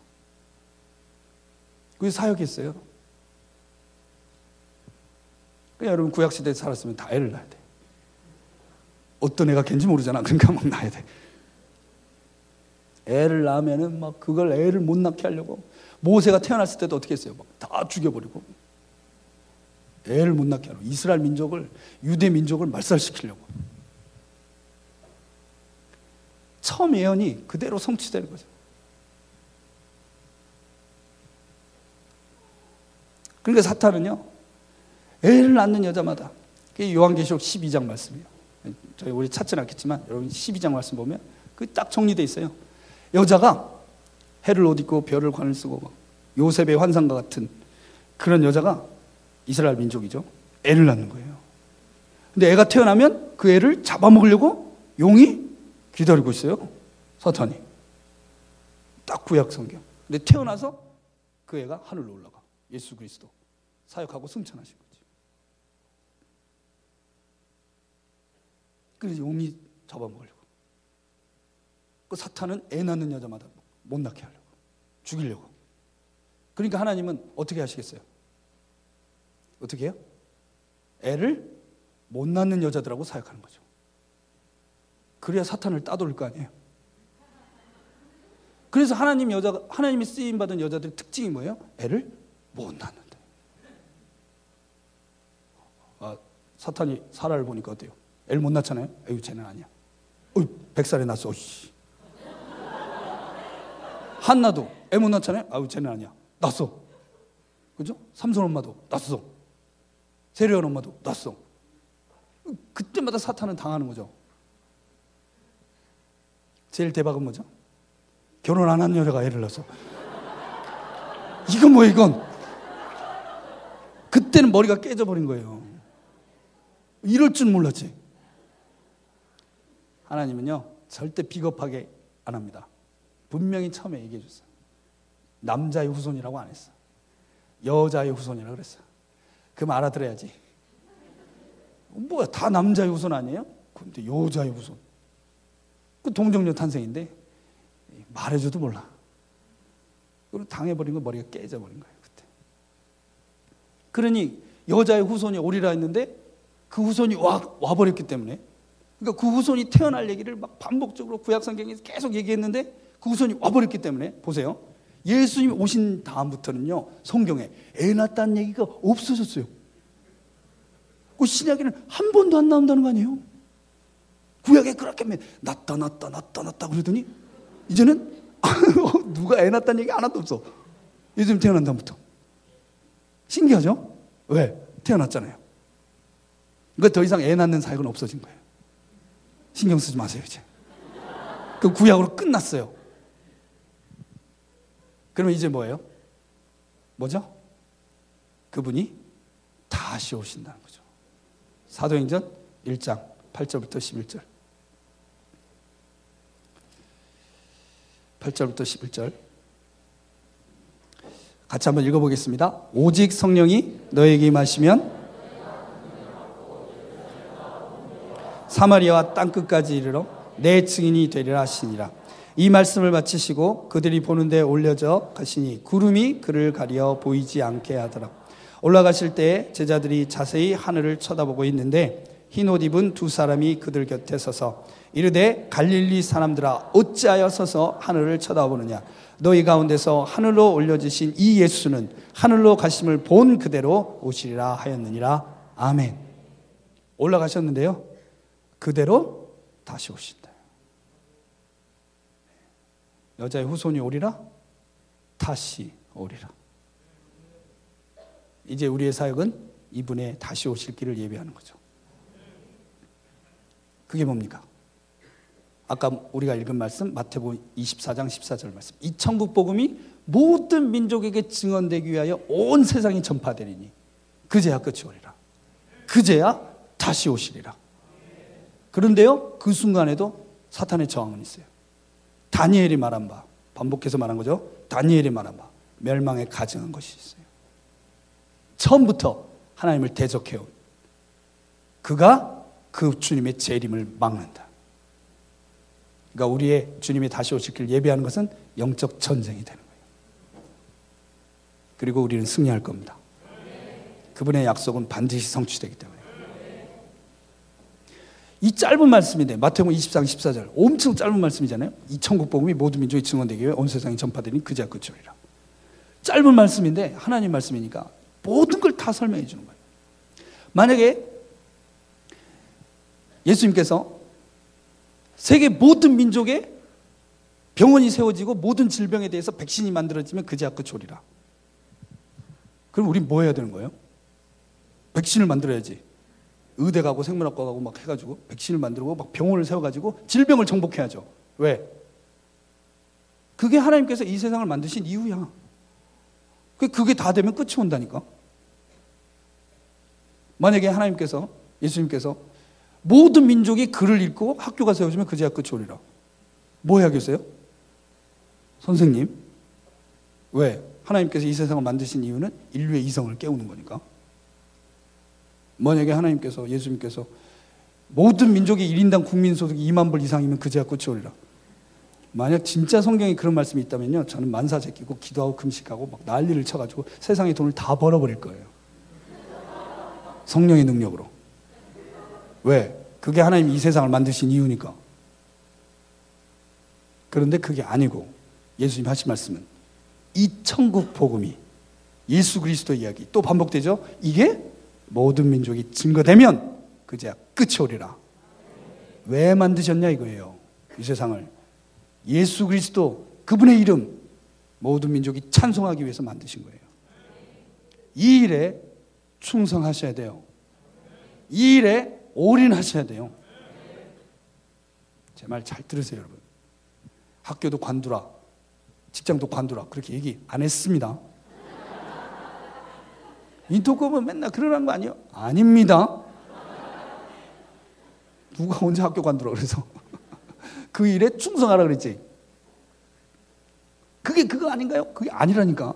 그게 사역했어요. 그러니까 여러분 구약시대에 살았으면 다 애를 낳아야 돼. 어떤 애가 걘지 모르잖아. 그러니까 막 낳아야 돼. 애를 낳으면은 막 그걸 애를 못 낳게 하려고 모세가 태어났을 때도 어떻게 했어요? 막 다 죽여버리고 애를 못 낳게 하려고 이스라엘 민족을 유대 민족을 말살시키려고. 처음 예언이 그대로 성취되는 거죠. 그러니까 사탄은요 애를 낳는 여자마다, 그게 요한계시록 십이 장 말씀이에요. 저희 우리 찾지는 않겠지만 여러분 십이 장 말씀 보면 그 딱 정리되어 있어요. 여자가 해를 옷 입고 별을 관을 쓰고 막 요셉의 환상과 같은 그런 여자가 이스라엘 민족이죠. 애를 낳는 거예요. 근데 애가 태어나면 그 애를 잡아먹으려고 용이 기다리고 있어요. 사탄이. 딱 구약 성경. 근데 태어나서 그 애가 하늘로 올라가. 예수 그리스도 사역하고 승천하신 거지. 그래서 용이 잡아먹으려고. 그 사탄은 애 낳는 여자마다 못 낳게 하려고, 죽이려고. 그러니까 하나님은 어떻게 하시겠어요? 어떻게 해요? 애를 못 낳는 여자들하고 사역하는 거죠. 그래야 사탄을 따돌릴 거 아니에요. 그래서 하나님 여자가, 하나님이 쓰임 받은 여자들의 특징이 뭐예요? 애를 못 낳는다. 아, 사탄이 사라를 보니까 어때요? 애를 못 낳잖아요. 에휴, 쟤는 아니야. 어이, 백살에 낳았어. 어이씨. 한나도 애 못 낳잖아요. 아유, 쟤는 아니야. 낳았어. 그죠? 삼손 엄마도 낳았어. 세례원 엄마도 낳았어. 그때마다 사탄은 당하는 거죠. 제일 대박은 뭐죠? 결혼 안 한 여자가 애를 낳았어. 이건 뭐야, 이건? 그때는 머리가 깨져버린 거예요. 이럴 줄 몰랐지. 하나님은요, 절대 비겁하게 안 합니다. 분명히 처음에 얘기해 줬어요. 남자의 후손이라고 안 했어. 여자의 후손이라고 그랬어. 그럼 알아들어야지. 뭐야, 다 남자의 후손 아니에요? 근데 여자의 후손. 그 동정녀 탄생인데 말해줘도 몰라. 그리고 당해버린 거, 머리가 깨져버린 거예요, 그때. 그러니 여자의 후손이 오리라 했는데 그 후손이 와, 와버렸기 때문에, 그러니까 그 후손이 태어날 얘기를 막 반복적으로 구약성경에서 계속 얘기했는데 그 후손이 와버렸기 때문에, 보세요. 예수님이 오신 다음부터는요, 성경에 애 낳았다는 얘기가 없어졌어요. 그 신약에는 한 번도 안 나온다는 거 아니에요? 구약에 그렇게 낳다 낳다 낳다 낳다 그러더니 이제는 누가 애 낳았다는 얘기 하나도 없어. 요즘 태어난 다음부터. 신기하죠? 왜? 태어났잖아요. 그러니까 더 이상 애 낳는 사역은 없어진 거예요. 신경 쓰지 마세요, 이제. 그 구약으로 끝났어요. 그러면 이제 뭐예요? 뭐죠? 그분이 다시 오신다는 거죠. 사도행전 일 장 팔 절부터 십일 절. 팔 절부터 십일 절. 같이 한번 읽어보겠습니다. 오직 성령이 너에게 임하시면 사마리아와 땅끝까지 이르러 내 증인이 되리라 하시니라. 이 말씀을 마치시고 그들이 보는 데 올려져 가시니 구름이 그를 가려 보이지 않게 하더라. 올라가실 때 제자들이 자세히 하늘을 쳐다보고 있는데 흰 옷 입은 두 사람이 그들 곁에 서서 이르되 갈릴리 사람들아 어찌하여 서서 하늘을 쳐다보느냐. 너희 가운데서 하늘로 올려지신 이 예수는 하늘로 가심을 본 그대로 오시리라 하였느니라. 아멘. 올라가셨는데요, 그대로 다시 오신다. 여자의 후손이 오리라, 다시 오리라. 이제 우리의 사역은 이분의 다시 오실 길을 예비하는 거죠. 그게 뭡니까? 아까 우리가 읽은 말씀, 마태복음 이십사 장 십사 절 말씀. 이 천국 복음이 모든 민족에게 증언되기 위하여 온 세상이 전파되리니 그제야 끝이 오리라. 그제야 다시 오시리라. 그런데요, 그 순간에도 사탄의 저항은 있어요. 다니엘이 말한 바, 반복해서 말한 거죠. 다니엘이 말한 바, 멸망에 가증한 것이 있어요. 처음부터 하나님을 대적해온 그가 그 주님의 재림을 막는다. 그러니까 우리의 주님이 다시 오실 길 예비하는 것은 영적 전쟁이 되는 거예요. 그리고 우리는 승리할 겁니다. 그분의 약속은 반드시 성취되기 때문에. 이 짧은 말씀인데, 마태복음 이십사 장 십사 절, 엄청 짧은 말씀이잖아요. 이 천국 복음이 모든 민족이 증언되기 위해 온 세상에 전파되니 그제야 끝이 오리라. 짧은 말씀인데 하나님 말씀이니까 모든 걸 다 설명해 주는 거예요. 만약에 예수님께서 세계 모든 민족에 병원이 세워지고 모든 질병에 대해서 백신이 만들어지면 그제야 끝이 오리라. 그럼 우린 뭐 해야 되는 거예요? 백신을 만들어야지. 의대 가고 생물학과 가고 막 해가지고 백신을 만들고 막 병원을 세워가지고 질병을 정복해야죠. 왜? 그게 하나님께서 이 세상을 만드신 이유야. 그게 다 되면 끝이 온다니까. 만약에 하나님께서, 예수님께서 모든 민족이 글을 읽고 학교가 세워지면 그제야 끝이 오리라. 뭐 해야겠어요? 선생님. 왜? 하나님께서 이 세상을 만드신 이유는 인류의 이성을 깨우는 거니까. 만약에 하나님께서, 예수님께서 모든 민족이 일 인당 국민소득이 이만 불 이상이면 그제야 끝이 오리라. 만약 진짜 성경에 그런 말씀이 있다면요, 저는 만사 제끼고 기도하고 금식하고 막 난리를 쳐가지고 세상의 돈을 다 벌어버릴 거예요. 성령의 능력으로. 왜? 그게 하나님이 이 세상을 만드신 이유니까. 그런데 그게 아니고 예수님이 하신 말씀은 이 천국 복음이, 예수 그리스도 이야기 또 반복되죠. 이게 모든 민족이 증거되면 그제야 끝이 오리라. 왜 만드셨냐 이거예요. 이 세상을 예수 그리스도 그분의 이름 모든 민족이 찬송하기 위해서 만드신 거예요. 이 일에 충성하셔야 돼요. 이 일에 올인하셔야 돼요. 제 말 잘 들으세요, 여러분. 학교도 관두라, 직장도 관두라 그렇게 얘기 안 했습니다. 인터뷰는 맨날 그러는 거 아니에요? 아닙니다. 누가 언제 학교 관두라 그래서 그 일에 충성하라 그랬지. 그게 그거 아닌가요? 그게 아니라니까.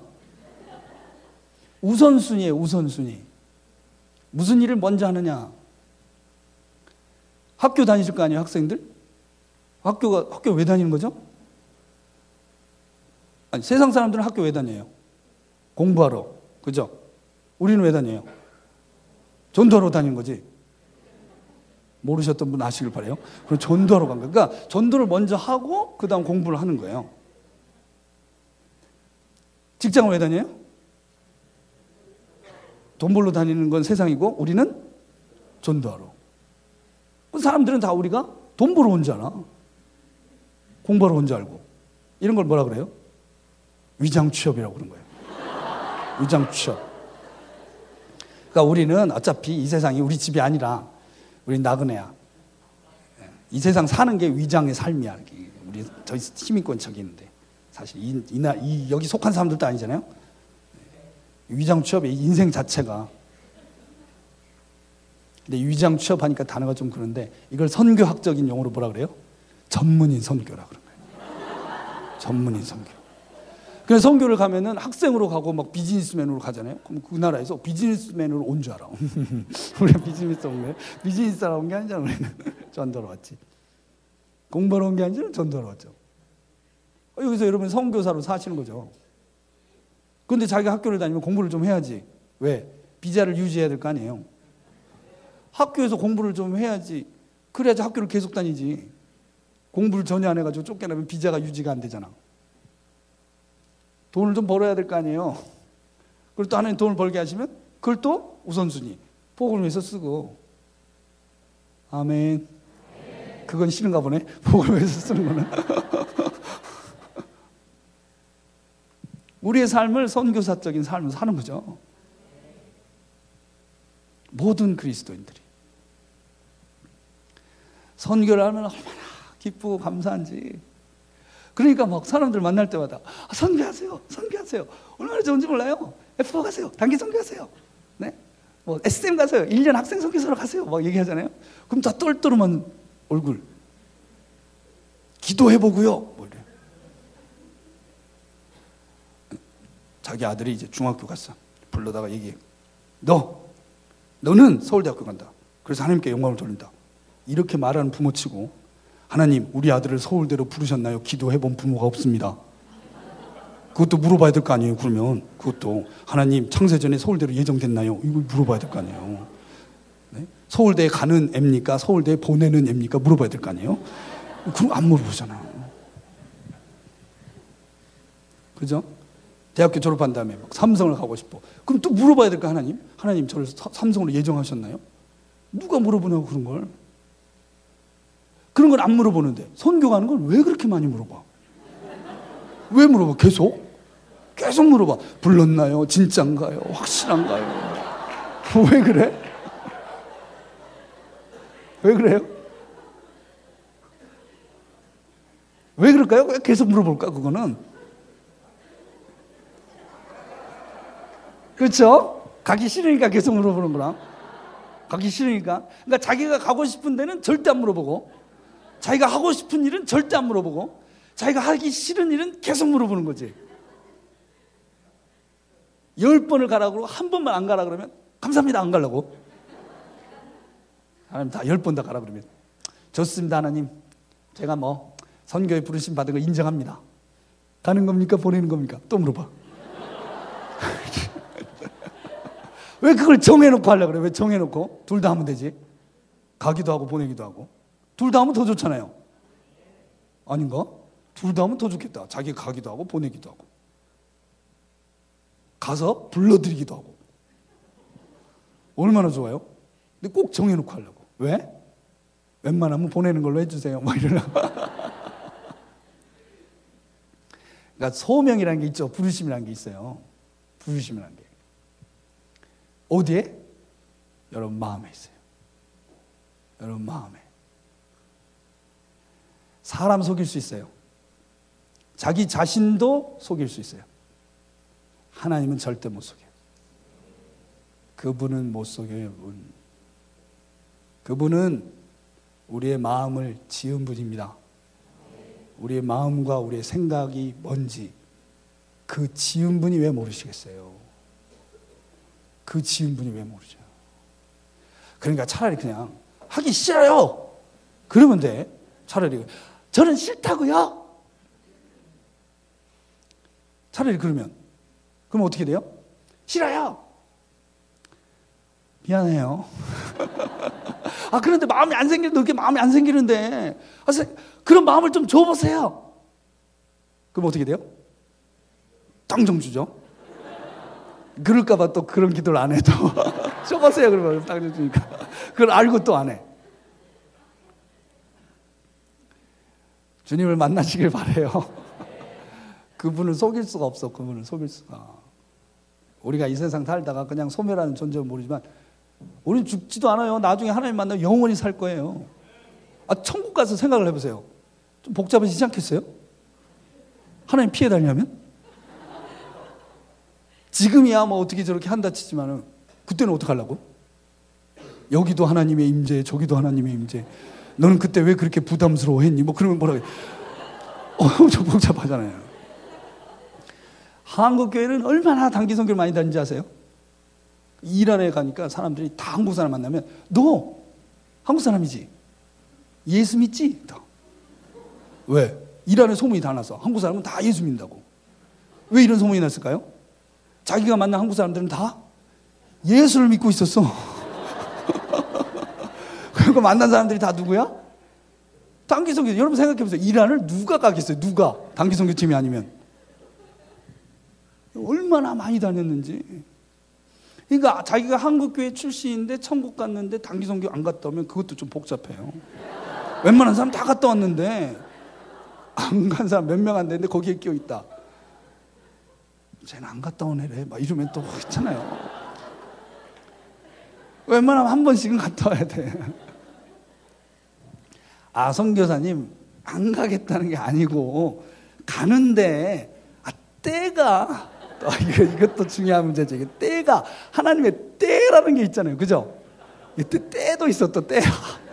우선순위예요, 우선순위. 무슨 일을 먼저 하느냐. 학교 다니실 거 아니에요, 학생들? 학교가, 학교 왜 다니는 거죠? 아니, 세상 사람들은 학교 왜 다녀요? 공부하러. 그죠? 우리는 왜 다녀요? 전도하러 다니는 거지. 모르셨던 분 아시길 바라요. 그럼 전도하러 간 거예요. 그러니까 전도를 먼저 하고 그 다음 공부를 하는 거예요. 직장을 왜 다녀요? 돈 벌러 다니는 건 세상이고 우리는 전도하러. 사람들은 다 우리가 돈 벌러 온 줄 알아. 공부하러 온 줄 알고. 이런 걸 뭐라 그래요? 위장 취업이라고 그러는 거예요. 위장 취업. 그러니까 우리는 어차피 이 세상이 우리 집이 아니라 우리 나그네야. 이 세상 사는 게 위장의 삶이야. 우리 저희 시민권 저기 있는데 사실 이, 이, 이 여기 속한 사람들도 아니잖아요. 위장 취업의 인생 자체가. 근데 위장 취업하니까 단어가 좀 그런데 이걸 선교학적인 용어로 뭐라 그래요? 전문인 선교라 그런 거예요. 전문인 선교. 그래서 선교를 가면은 학생으로 가고 막 비즈니스맨으로 가잖아요. 그럼 그 나라에서 비즈니스맨으로 온 줄 알아. 우리가 비즈니스 온 거예요. 비즈니스하러 온 게 아니잖아. 우리는 전도하러 왔지. 공부하러 온 게 아니라 전도하러 왔죠. 여기서 여러분 선교사로 사시는 거죠. 그런데 자기가 학교를 다니면 공부를 좀 해야지. 왜? 비자를 유지해야 될 거 아니에요. 학교에서 공부를 좀 해야지. 그래야지 학교를 계속 다니지. 공부를 전혀 안 해가지고 쫓겨나면 비자가 유지가 안 되잖아. 돈을 좀 벌어야 될 거 아니에요. 그리고 또 하나님 돈을 벌게 하시면 그걸 또 우선순위 복음을 위해서 쓰고. 아멘. 그건 싫은가 보네. 복음을 위해서 쓰는 거는. 우리의 삶을 선교사적인 삶을 사는 거죠. 모든 그리스도인들이 선교를 하면 얼마나 기쁘고 감사한지. 그러니까 막 사람들 만날 때마다 아, 선교하세요, 선교하세요. 얼마나 좋은지 몰라요. 에프오 가세요, 단기 선교하세요. 네, 뭐 에스엠 가세요, 일 년 학생 선교사로 가세요. 막 얘기하잖아요. 그럼 다 똘똘한 얼굴. 기도해보고요. 뭐 이래. 자기 아들이 이제 중학교 갔어. 불러다가 얘기해. 너, 너는 서울대학교 간다. 그래서 하나님께 영광을 돌린다. 이렇게 말하는 부모치고 하나님, 우리 아들을 서울대로 부르셨나요? 기도해본 부모가 없습니다. 그것도 물어봐야 될 거 아니에요. 그러면 그것도 하나님, 창세전에 서울대로 예정됐나요? 이걸 물어봐야 될 거 아니에요. 네? 서울대에 가는 애입니까? 서울대에 보내는 애입니까? 물어봐야 될 거 아니에요. 그럼 안 물어보잖아. 그죠? 대학교 졸업한 다음에 막 삼성을 가고 싶어. 그럼 또 물어봐야 될 거 하나님? 하나님, 저를 삼성으로 예정하셨나요? 누가 물어보냐고 그런 걸. 그런 걸 안 물어보는데 선교 가는 걸 왜 그렇게 많이 물어봐? 왜 물어봐? 계속? 계속 물어봐. 불렀나요? 진짠가요? 확실한가요? 왜 그래? 왜 그래요? 왜 그럴까요? 왜 계속 물어볼까, 그거는? 그렇죠? 가기 싫으니까 계속 물어보는 거랑. 가기 싫으니까. 그러니까 자기가 가고 싶은 데는 절대 안 물어보고, 자기가 하고 싶은 일은 절대 안 물어보고, 자기가 하기 싫은 일은 계속 물어보는 거지. 열 번을 가라고 그러고 한 번만 안 가라 그러면 감사합니다, 안 가려고. 하나님 다 열 번 다 가라 그러면 좋습니다, 하나님. 제가 뭐 선교에 부르심 받은 거 인정합니다. 가는 겁니까? 보내는 겁니까? 또 물어봐. 왜 그걸 정해놓고 하려고 그래? 왜 정해놓고? 둘 다 하면 되지. 가기도 하고 보내기도 하고. 둘 다 하면 더 좋잖아요. 아닌가? 둘 다 하면 더 좋겠다. 자기가 가기도 하고 보내기도 하고. 가서 불러드리기도 하고. 얼마나 좋아요? 근데 꼭 정해놓고 하려고. 왜? 웬만하면 보내는 걸로 해주세요. 막 이러려고. 그러니까 소명이라는 게 있죠. 부르심이라는 게 있어요. 부르심이라는 게. 어디에? 여러분 마음에 있어요. 여러분 마음에. 사람 속일 수 있어요. 자기 자신도 속일 수 있어요. 하나님은 절대 못 속여요. 그분은 못 속여요. 그분. 그분은 우리의 마음을 지은 분입니다. 우리의 마음과 우리의 생각이 뭔지 그 지은 분이 왜 모르시겠어요? 그 지은 분이 왜 모르죠? 그러니까 차라리 그냥 하기 싫어요. 그러면 돼. 차라리 저는 싫다고요. 차라리 그러면 그럼 어떻게 돼요? 싫어요. 미안해요. 아 그런데 마음이 안 생기는데 그렇게 마음이 안 생기는데 아, 그런 마음을 좀 줘보세요. 그럼 어떻게 돼요? 당장 주죠. 그럴까봐 또 그런 기도를 안 해도 줘보세요. 그러면 당장 주니까 그걸 알고 또 안 해. 주님을 만나시길 바래요. 그분을 속일 수가 없어. 그분을 속일 수가. 우리가 이 세상 살다가 그냥 소멸하는 존재는 모르지만 우리는 죽지도 않아요. 나중에 하나님 만나면 영원히 살 거예요. 아, 천국 가서 생각을 해보세요. 좀 복잡해지지 않겠어요? 하나님 피해 다니려면? 지금이야 뭐 어떻게 저렇게 한다 치지만은 그때는 어떡하려고? 여기도 하나님의 임재, 저기도 하나님의 임재. 너는 그때 왜 그렇게 부담스러워했니? 뭐 그러면 뭐라 그래? 어, 엄청 복잡하잖아요. 한국교회는 얼마나 단기 선교를 많이 다니는지 아세요? 이란에 가니까 사람들이 다 한국 사람 만나면 너 한국 사람이지? 예수 믿지? 다. 왜? 이란에 소문이 다 났어. 한국 사람은 다 예수 믿는다고. 왜 이런 소문이 났을까요? 자기가 만난 한국 사람들은 다 예수를 믿고 있었어. 그리고 만난 사람들이 다 누구야? 단기 선교. 여러분 생각해보세요. 이란을 누가 가겠어요? 누가? 단기 선교팀이 아니면. 얼마나 많이 다녔는지. 그러니까 자기가 한국교회 출신인데 천국 갔는데 단기 선교 안 갔다 오면 그것도 좀 복잡해요. 웬만한 사람 다 갔다 왔는데 안 간 사람 몇 명 안 되는데 거기에 끼어 있다. 쟤는 안 갔다 온 애래. 막 이러면 또 있잖아요. 웬만하면 한 번씩은 갔다 와야 돼. 아, 선교사님 안 가겠다는 게 아니고 가는데 아, 때가 아, 이거, 이것도 중요한 문제죠. 이게 때가 하나님의 때라는 게 있잖아요. 그죠? 이때 때도 있어. 또 때야.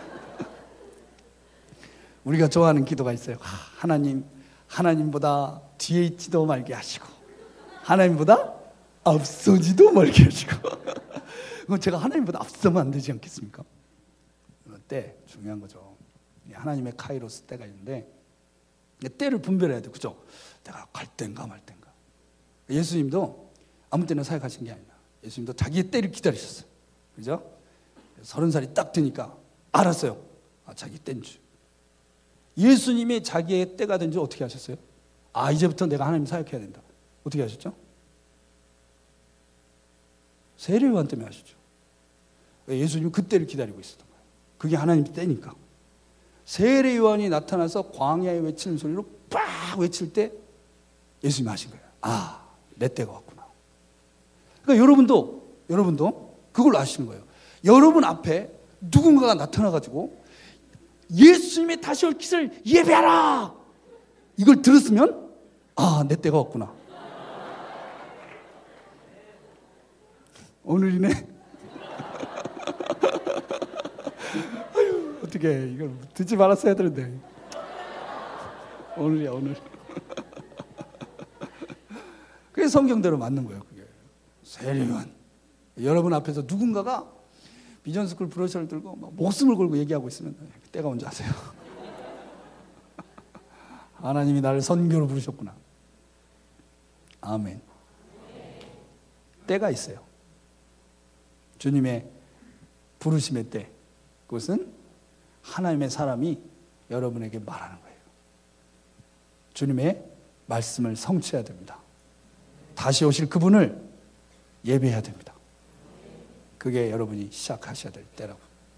우리가 좋아하는 기도가 있어요. 하나님, 하나님보다 뒤에 있지도 말게 하시고 하나님보다 앞서지도 말게 하시고. 그건 제가 하나님보다 앞서면 안 되지 않겠습니까? 때 중요한 거죠. 하나님의 카이로스 때가 있는데 때를 분별해야 돼. 그죠? 내가 갈 땐가 말 땐가. 예수님도 아무 때나 사역하신 게 아니라 예수님도 자기의 때를 기다리셨어요. 그죠? 서른 살이 딱 되니까 알았어요. 아, 자기 때인 줄. 예수님이 자기의 때가 된 줄 어떻게 하셨어요? 아, 이제부터 내가 하나님 사역해야 된다. 어떻게 하셨죠? 세례요한 때문에 하셨죠. 예수님은 그 때를 기다리고 있었던 거예요. 그게 하나님 때니까. 세례요한이 나타나서 광야에 외치는 소리로 빡 외칠 때 예수님이 하신 거예요. 아, 내 때가 왔구나. 그러니까 여러분도 여러분도 그걸 아시는 거예요. 여러분 앞에 누군가가 나타나가지고 예수님의 다시 올 것을 예배하라, 이걸 들었으면 아, 내 때가 왔구나. 오늘이네. 아유, 어떻게 이걸 듣지 말았어야 되는데. 오늘이야, 오늘. 그게 성경대로 맞는 거예요. 그게 세례요한, 여러분 앞에서 누군가가 비전스쿨 브로셔를 들고 막 목숨을 걸고 얘기하고 있으면 때가 온 줄 아세요? 하나님이 나를 선교로 부르셨구나. 아멘. 때가 있어요. 주님의 부르심의 때, 그것은 하나님의 사람이 여러분에게 말하는 거예요. 주님의 말씀을 성취해야 됩니다. 다시 오실 그분을 예배해야 됩니다. 그게 여러분이 시작하셔야 될 때라고.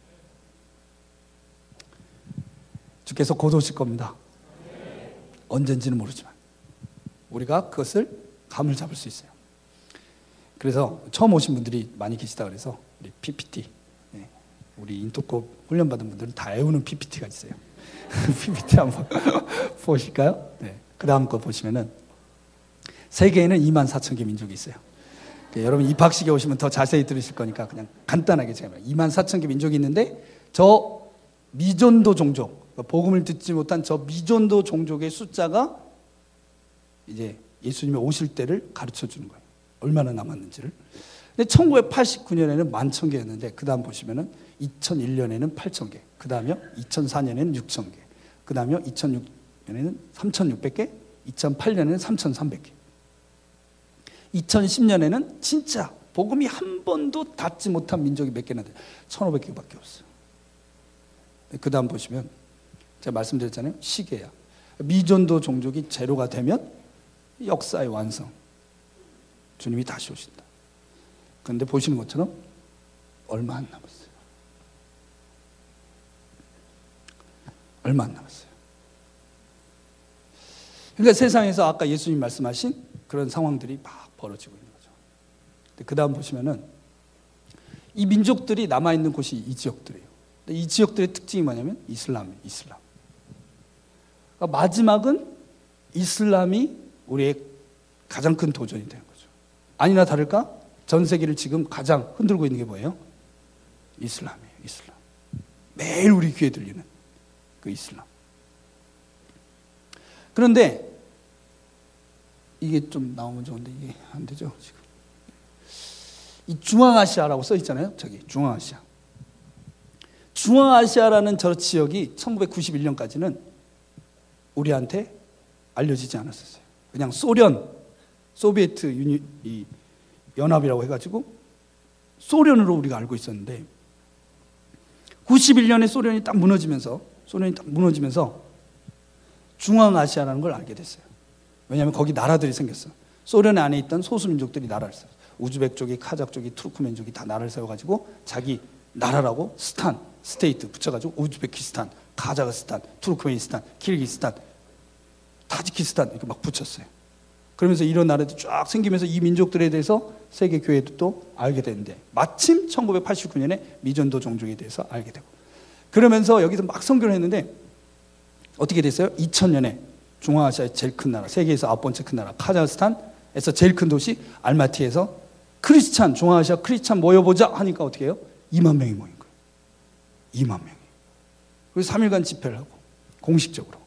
주께서 곧 오실 겁니다. 언젠지는 모르지만 우리가 그것을 감을 잡을 수 있어요. 그래서 처음 오신 분들이 많이 계시다 그래서 우리 피피티, 네, 우리 인도급 훈련받은 분들은 다 외우는 피피티가 있어요. 피피티 한번 보실까요? 네. 그 다음 거 보시면은 세계에는 이만 사천 개 민족이 있어요. 여러분 입학식에 오시면 더 자세히 들으실 거니까 그냥 간단하게 제가 말해요. 이만 사천 개 민족이 있는데 저 미전도 종족, 복음을 듣지 못한 저 미전도 종족의 숫자가 이제 예수님이 오실 때를 가르쳐 주는 거예요. 얼마나 남았는지를. 근데 천구백팔십구 년에는 만천 개였는데 그 다음 보시면은 이천일 년에는 팔천 개, 그 다음에 이천사 년에는 육천 개, 그 다음에 이천육 년에는 삼천육백 개, 이천팔 년에는 삼천삼백 개, 이천십 년에는 진짜 복음이 한 번도 닿지 못한 민족이 몇 개나 돼요? 천오백 개밖에 없어요. 그 다음 보시면 제가 말씀드렸잖아요. 시계야. 미전도 종족이 제로가 되면 역사의 완성, 주님이 다시 오신다. 그런데 보시는 것처럼 얼마 안 남았어요. 얼마 안 남았어요. 그러니까 세상에서 아까 예수님 말씀하신 그런 상황들이 막 벌어지고 있는 거죠. 그 다음 보시면은 이 민족들이 남아있는 곳이 이 지역들이에요. 이 지역들의 특징이 뭐냐면 이슬람이에요. 이슬람. 그러니까 마지막은 이슬람이 우리의 가장 큰 도전이 되는 거죠. 아니나 다를까 전 세계를 지금 가장 흔들고 있는 게 뭐예요? 이슬람이에요. 이슬람. 매일 우리 귀에 들리는 그 이슬람. 그런데 이게 좀 나오면 좋은데 이게 안 되죠 지금. 이 중앙아시아라고 써 있잖아요. 저기 중앙아시아. 중앙아시아라는 저 지역이 천구백구십일 년까지는 우리한테 알려지지 않았었어요. 그냥 소련, 소비에트 유니, 이 연합이라고 해가지고 소련으로 우리가 알고 있었는데 구십일 년에 소련이 딱 무너지면서 소련이 딱 무너지면서 중앙아시아라는 걸 알게 됐어요. 왜냐하면 거기 나라들이 생겼어. 소련 안에 있던 소수민족들이 나라를 세웠어. 우즈벡족이, 카자흐족이, 투르크멘족이 다 나라를 세워가지고 자기 나라라고 스탄, 스테이트 붙여가지고 우즈베키스탄, 카자흐스탄, 투르크메니스탄, 키르기스탄, 타지키스탄 이렇게 막 붙였어요. 그러면서 이런 나라들이 쫙 생기면서 이 민족들에 대해서 세계 교회도 또 알게 되는데 마침 천구백팔십구 년에 미전도 종족에 대해서 알게 되고 그러면서 여기서 막 선교를 했는데 어떻게 됐어요? 이천 년에 중앙아시아의 제일 큰 나라, 세계에서 아홉 번째 큰 나라 카자흐스탄에서 제일 큰 도시 알마티에서 크리스찬, 중앙아시아 크리스찬 모여보자 하니까 어떻게 해요? 이만 명이 모인 거예요. 이만 명이. 그래서 삼 일간 집회를 하고 공식적으로.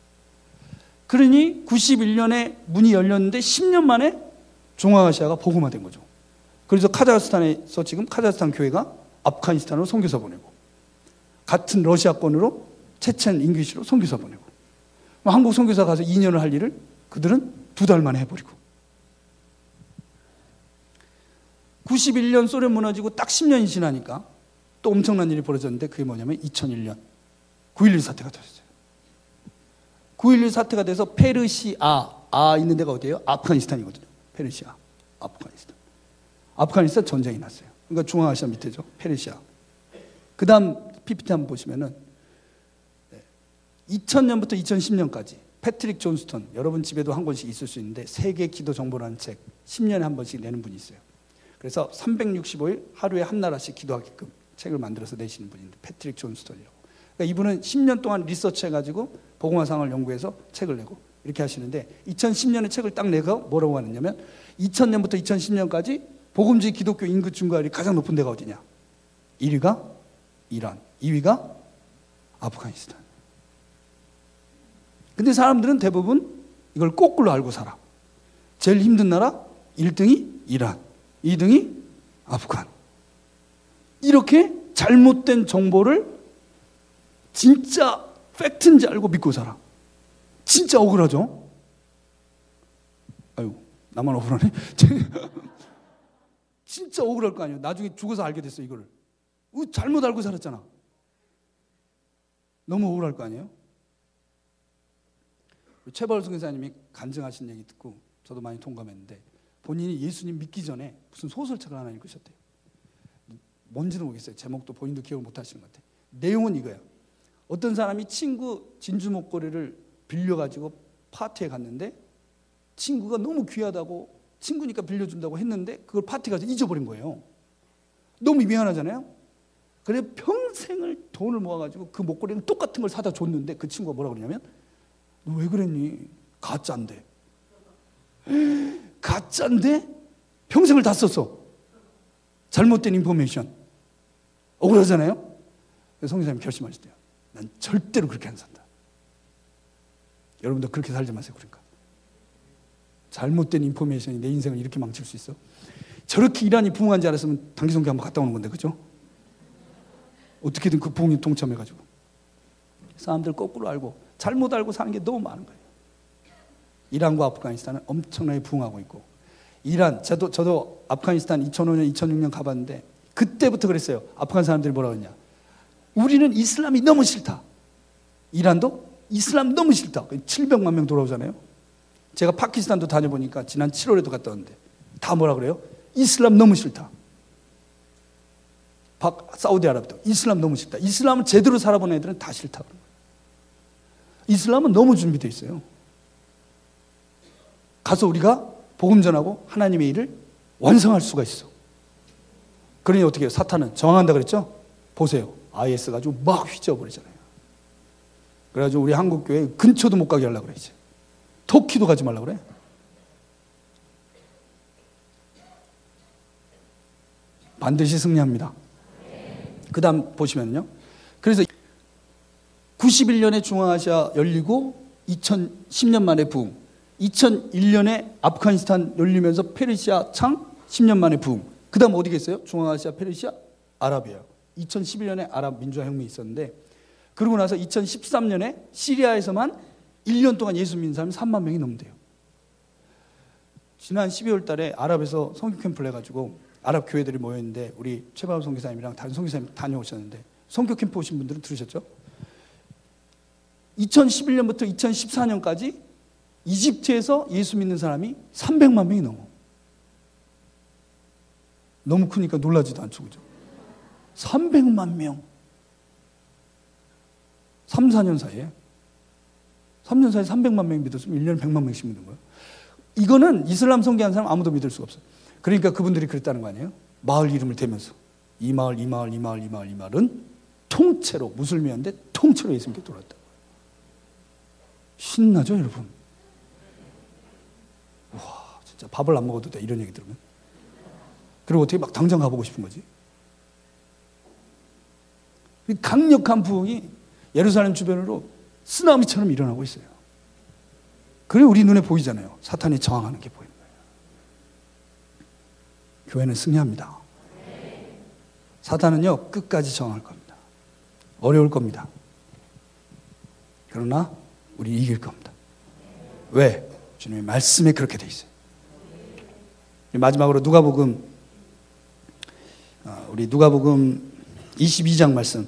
그러니 구십일 년에 문이 열렸는데 십 년 만에 중앙아시아가 복음화된 거죠. 그래서 카자흐스탄에서 지금 카자흐스탄 교회가 아프가니스탄으로 선교사 보내고 같은 러시아권으로 체첸 잉글리시로 선교사 보내고 한국 선교사 가서 이 년을 할 일을 그들은 두 달 만에 해버리고 구십일 년 소련 무너지고 딱 십 년이 지나니까 또 엄청난 일이 벌어졌는데 그게 뭐냐면 이천일 년 구일일 사태가 터졌어요. 구일일 사태가 돼서 페르시아, 아 있는 데가 어디예요? 아프가니스탄이거든요. 페르시아, 아프가니스탄. 아프가니스탄 전쟁이 났어요. 그러니까 중앙아시아 밑에죠. 페르시아. 그 다음 피피티 한번 보시면은 이천 년부터 이천십 년까지 패트릭 존스턴, 여러분 집에도 한 권씩 있을 수 있는데 세계 기도 정보라는 책 십 년에 한 번씩 내는 분이 있어요. 그래서 삼백육십오 일 하루에 한 나라씩 기도하게끔 책을 만들어서 내시는 분인데 패트릭 존스턴이라고. 그러니까 이분은 십 년 동안 리서치해가지고 복음화상을 연구해서 책을 내고 이렇게 하시는데 이천십 년에 책을 딱 내서 뭐라고 하느냐면 이천 년부터 이천십 년까지 복음주의 기독교 인구 증가율이 가장 높은 데가 어디냐? 일 위가 이란, 이 위가 아프가니스탄. 근데 사람들은 대부분 이걸 거꾸로 알고 살아. 제일 힘든 나라 일 등이 이란, 이 등이 아프간. 이렇게 잘못된 정보를 진짜 팩트인지 알고 믿고 살아. 진짜 억울하죠? 아유, 나만 억울하네. 진짜 억울할 거 아니에요. 나중에 죽어서 알게 됐어, 이거를. 잘못 알고 살았잖아. 너무 억울할 거 아니에요? 최바울 선교사님이 간증하신 얘기 듣고 저도 많이 동감했는데, 본인이 예수님 믿기 전에 무슨 소설책을 하나 읽으셨대요. 뭔지는 모르겠어요. 제목도 본인도 기억을 못 하시는 것 같아요. 내용은 이거예요. 어떤 사람이 친구 진주 목걸이를 빌려가지고 파티에 갔는데 친구가 너무 귀하다고 친구니까 빌려준다고 했는데 그걸 파티 가서 잊어버린 거예요. 너무 미안하잖아요. 그래 평생을 돈을 모아가지고 그 목걸이를 똑같은 걸 사다 줬는데 그 친구가 뭐라 그러냐면 너 왜 그랬니? 가짜인데. 가짜인데? 평생을 다 썼어. 잘못된 인포메이션. 억울하잖아요. 그래서 성교사님이 결심하셨대요. 난 절대로 그렇게 안 산다. 여러분도 그렇게 살지 마세요. 그러니까 잘못된 인포메이션이 내 인생을 이렇게 망칠 수 있어? 저렇게 이란이 부흥한 줄 알았으면 단기성교 한번 갔다 오는 건데, 그죠? 어떻게든 그 부흥에 동참해가지고 사람들 거꾸로 알고 잘못 알고 사는 게 너무 많은 거예요. 이란과 아프가니스탄은 엄청나게 부흥하고 있고, 이란, 저도, 저도 아프가니스탄 이천오 년, 이천육 년 가봤는데 그때부터 그랬어요. 아프간 사람들이 뭐라고 했냐? 우리는 이슬람이 너무 싫다. 이란도 이슬람 너무 싫다. 칠백만 명 돌아오잖아요. 제가 파키스탄도 다녀보니까 지난 칠월에도 갔다 왔는데 다 뭐라 그래요? 이슬람 너무 싫다. 박, 사우디아라비아도 이슬람 너무 싫다. 이슬람을 제대로 살아본 애들은 다 싫다. 이슬람은 너무 준비되어 있어요. 가서 우리가 복음 전하고 하나님의 일을 완성할 수가 있어. 그러니 어떻게 해요? 사탄은 저항한다 그랬죠? 보세요. 아이에스 가지고 막 휘저어버리잖아요. 그래가지고 우리 한국교회 근처도 못 가게 하려고 그래. 이제 터키도 가지 말라고 그래. 반드시 승리합니다. 그 다음 보시면요. 그래서 구십일 년에 중앙아시아 열리고 이천십 년 만에 부흥, 이천일 년에 아프가니스탄 열리면서 페르시아 창 십 년 만에 부흥. 그 다음 어디겠어요? 중앙아시아, 페르시아, 아랍이에요. 이천십일 년에 아랍 민주화혁명이 있었는데, 그러고 나서 이천십삼 년에 시리아에서만 일 년 동안 예수 믿는 사람이 삼만 명이 넘는데요. 지난 십이월 달에 아랍에서 선교 캠프를 해가지고 아랍 교회들이 모였는데 우리 최바울 선교사님이랑 다른 선교사님 다녀오셨는데, 선교 캠프 오신 분들은 들으셨죠? 이천십일 년부터 이천십사 년까지 이집트에서 예수 믿는 사람이 삼백만 명이 넘어. 너무 크니까 놀라지도 않죠, 그죠? 삼백만 명. 삼, 사 년 사이에. 삼 년 사이에 삼백만 명이 믿었으면 일 년에 백만 명씩 믿는 거예요. 이거는 이슬람 선교한 사람 아무도 믿을 수가 없어요. 그러니까 그분들이 그랬다는 거 아니에요? 마을 이름을 대면서 이 마을, 이 마을, 이 마을, 이 마을, 이 마을은 통째로 무슬림인데 통째로 예수님께 돌았다. 신나죠, 여러분? 와, 진짜 밥을 안 먹어도 돼, 이런 얘기 들으면. 그리고 어떻게 막 당장 가보고 싶은 거지? 강력한 부흥이 예루살렘 주변으로 쓰나미처럼 일어나고 있어요. 그래 우리 눈에 보이잖아요. 사탄이 저항하는 게 보이는 거예요. 교회는 승리합니다. 사탄은요 끝까지 저항할 겁니다. 어려울 겁니다. 그러나 우리 이길 겁니다. 왜? 주님의 말씀에 그렇게 돼 있어요. 마지막으로 누가복음, 우리 누가복음 이십이 장 말씀.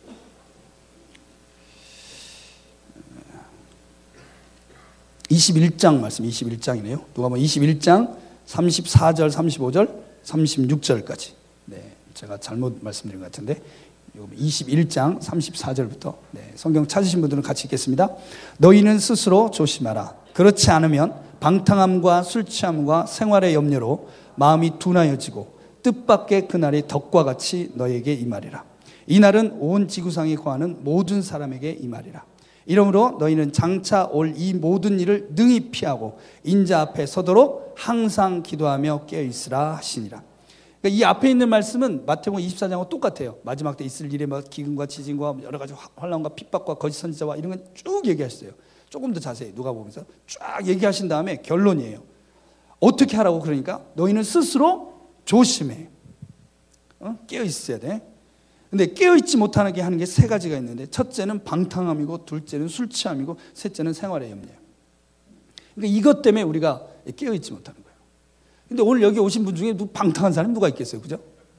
이십일 장 말씀, 이십일 장이네요. 누가복음 이십일 장 삼십사 절, 삼십오 절, 삼십육 절까지. 네, 제가 잘못 말씀드린 것 같은데 이십일 장 삼십사 절부터 네, 성경 찾으신 분들은 같이 읽겠습니다. 너희는 스스로 조심하라. 그렇지 않으면 방탕함과 술 취함과 생활의 염려로 마음이 둔하여지고 뜻밖의 그날이 덕과 같이 너에게 임하리라. 이 날은 온 지구상에 거하는 모든 사람에게 이 말이라. 이러므로 너희는 장차 올 이 모든 일을 능히 피하고 인자 앞에 서도록 항상 기도하며 깨어있으라 하시니라. 그러니까 이 앞에 있는 말씀은 마태복음 이십사 장과 똑같아요. 마지막 때 있을 일에 뭐 기근과 지진과 여러 가지 환란과 핍박과 거짓 선지자와 이런 건 쭉 얘기하셨어요. 조금 더 자세히 누가복음에서 쫙 얘기하신 다음에 결론이에요. 어떻게 하라고? 그러니까 너희는 스스로 조심해. 어? 깨어있어야 돼. 근데 깨어있지 못하게 하는 게 세 가지가 있는데, 첫째는 방탕함이고, 둘째는 술 취함이고, 셋째는 생활의 염려예요. 그러니까 이것 때문에 우리가 깨어있지 못하는 거예요. 근데 오늘 여기 오신 분 중에 방탕한 사람이 누가 있겠어요? 그죠?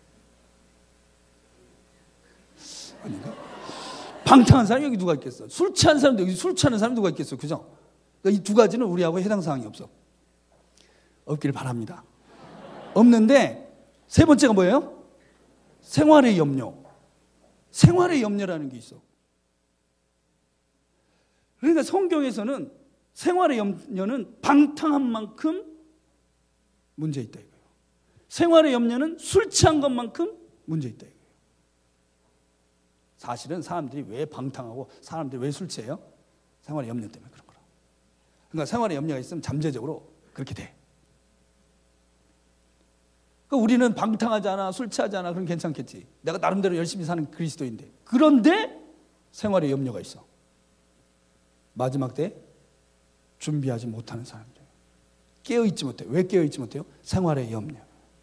아닌가? 방탕한 사람이 여기 누가 있겠어? 술 취한 사람도 여기 술 취하는 사람이 누가 있겠어? 그죠? 그러니까 이 두 가지는 우리하고 해당 사항이 없어. 없기를 바랍니다. 없는데, 세 번째가 뭐예요? 생활의 염려. 생활의 염려라는 게 있어. 그러니까 성경에서는 생활의 염려는 방탕한 만큼 문제 있다 이거예요. 생활의 염려는 술 취한 것만큼 문제 있다 이거예요. 사실은 사람들이 왜 방탕하고 사람들이 왜 술 취해요? 생활의 염려 때문에 그런 거라. 그러니까 생활의 염려가 있으면 잠재적으로 그렇게 돼. 그러니까 우리는 방탕하지 않아, 술 취하지 않아, 그럼 괜찮겠지. 내가 나름대로 열심히 사는 그리스도인데. 그런데 생활에 염려가 있어. 마지막 때 준비하지 못하는 사람들. 깨어있지 못해요. 왜 깨어있지 못해요? 생활의 염려.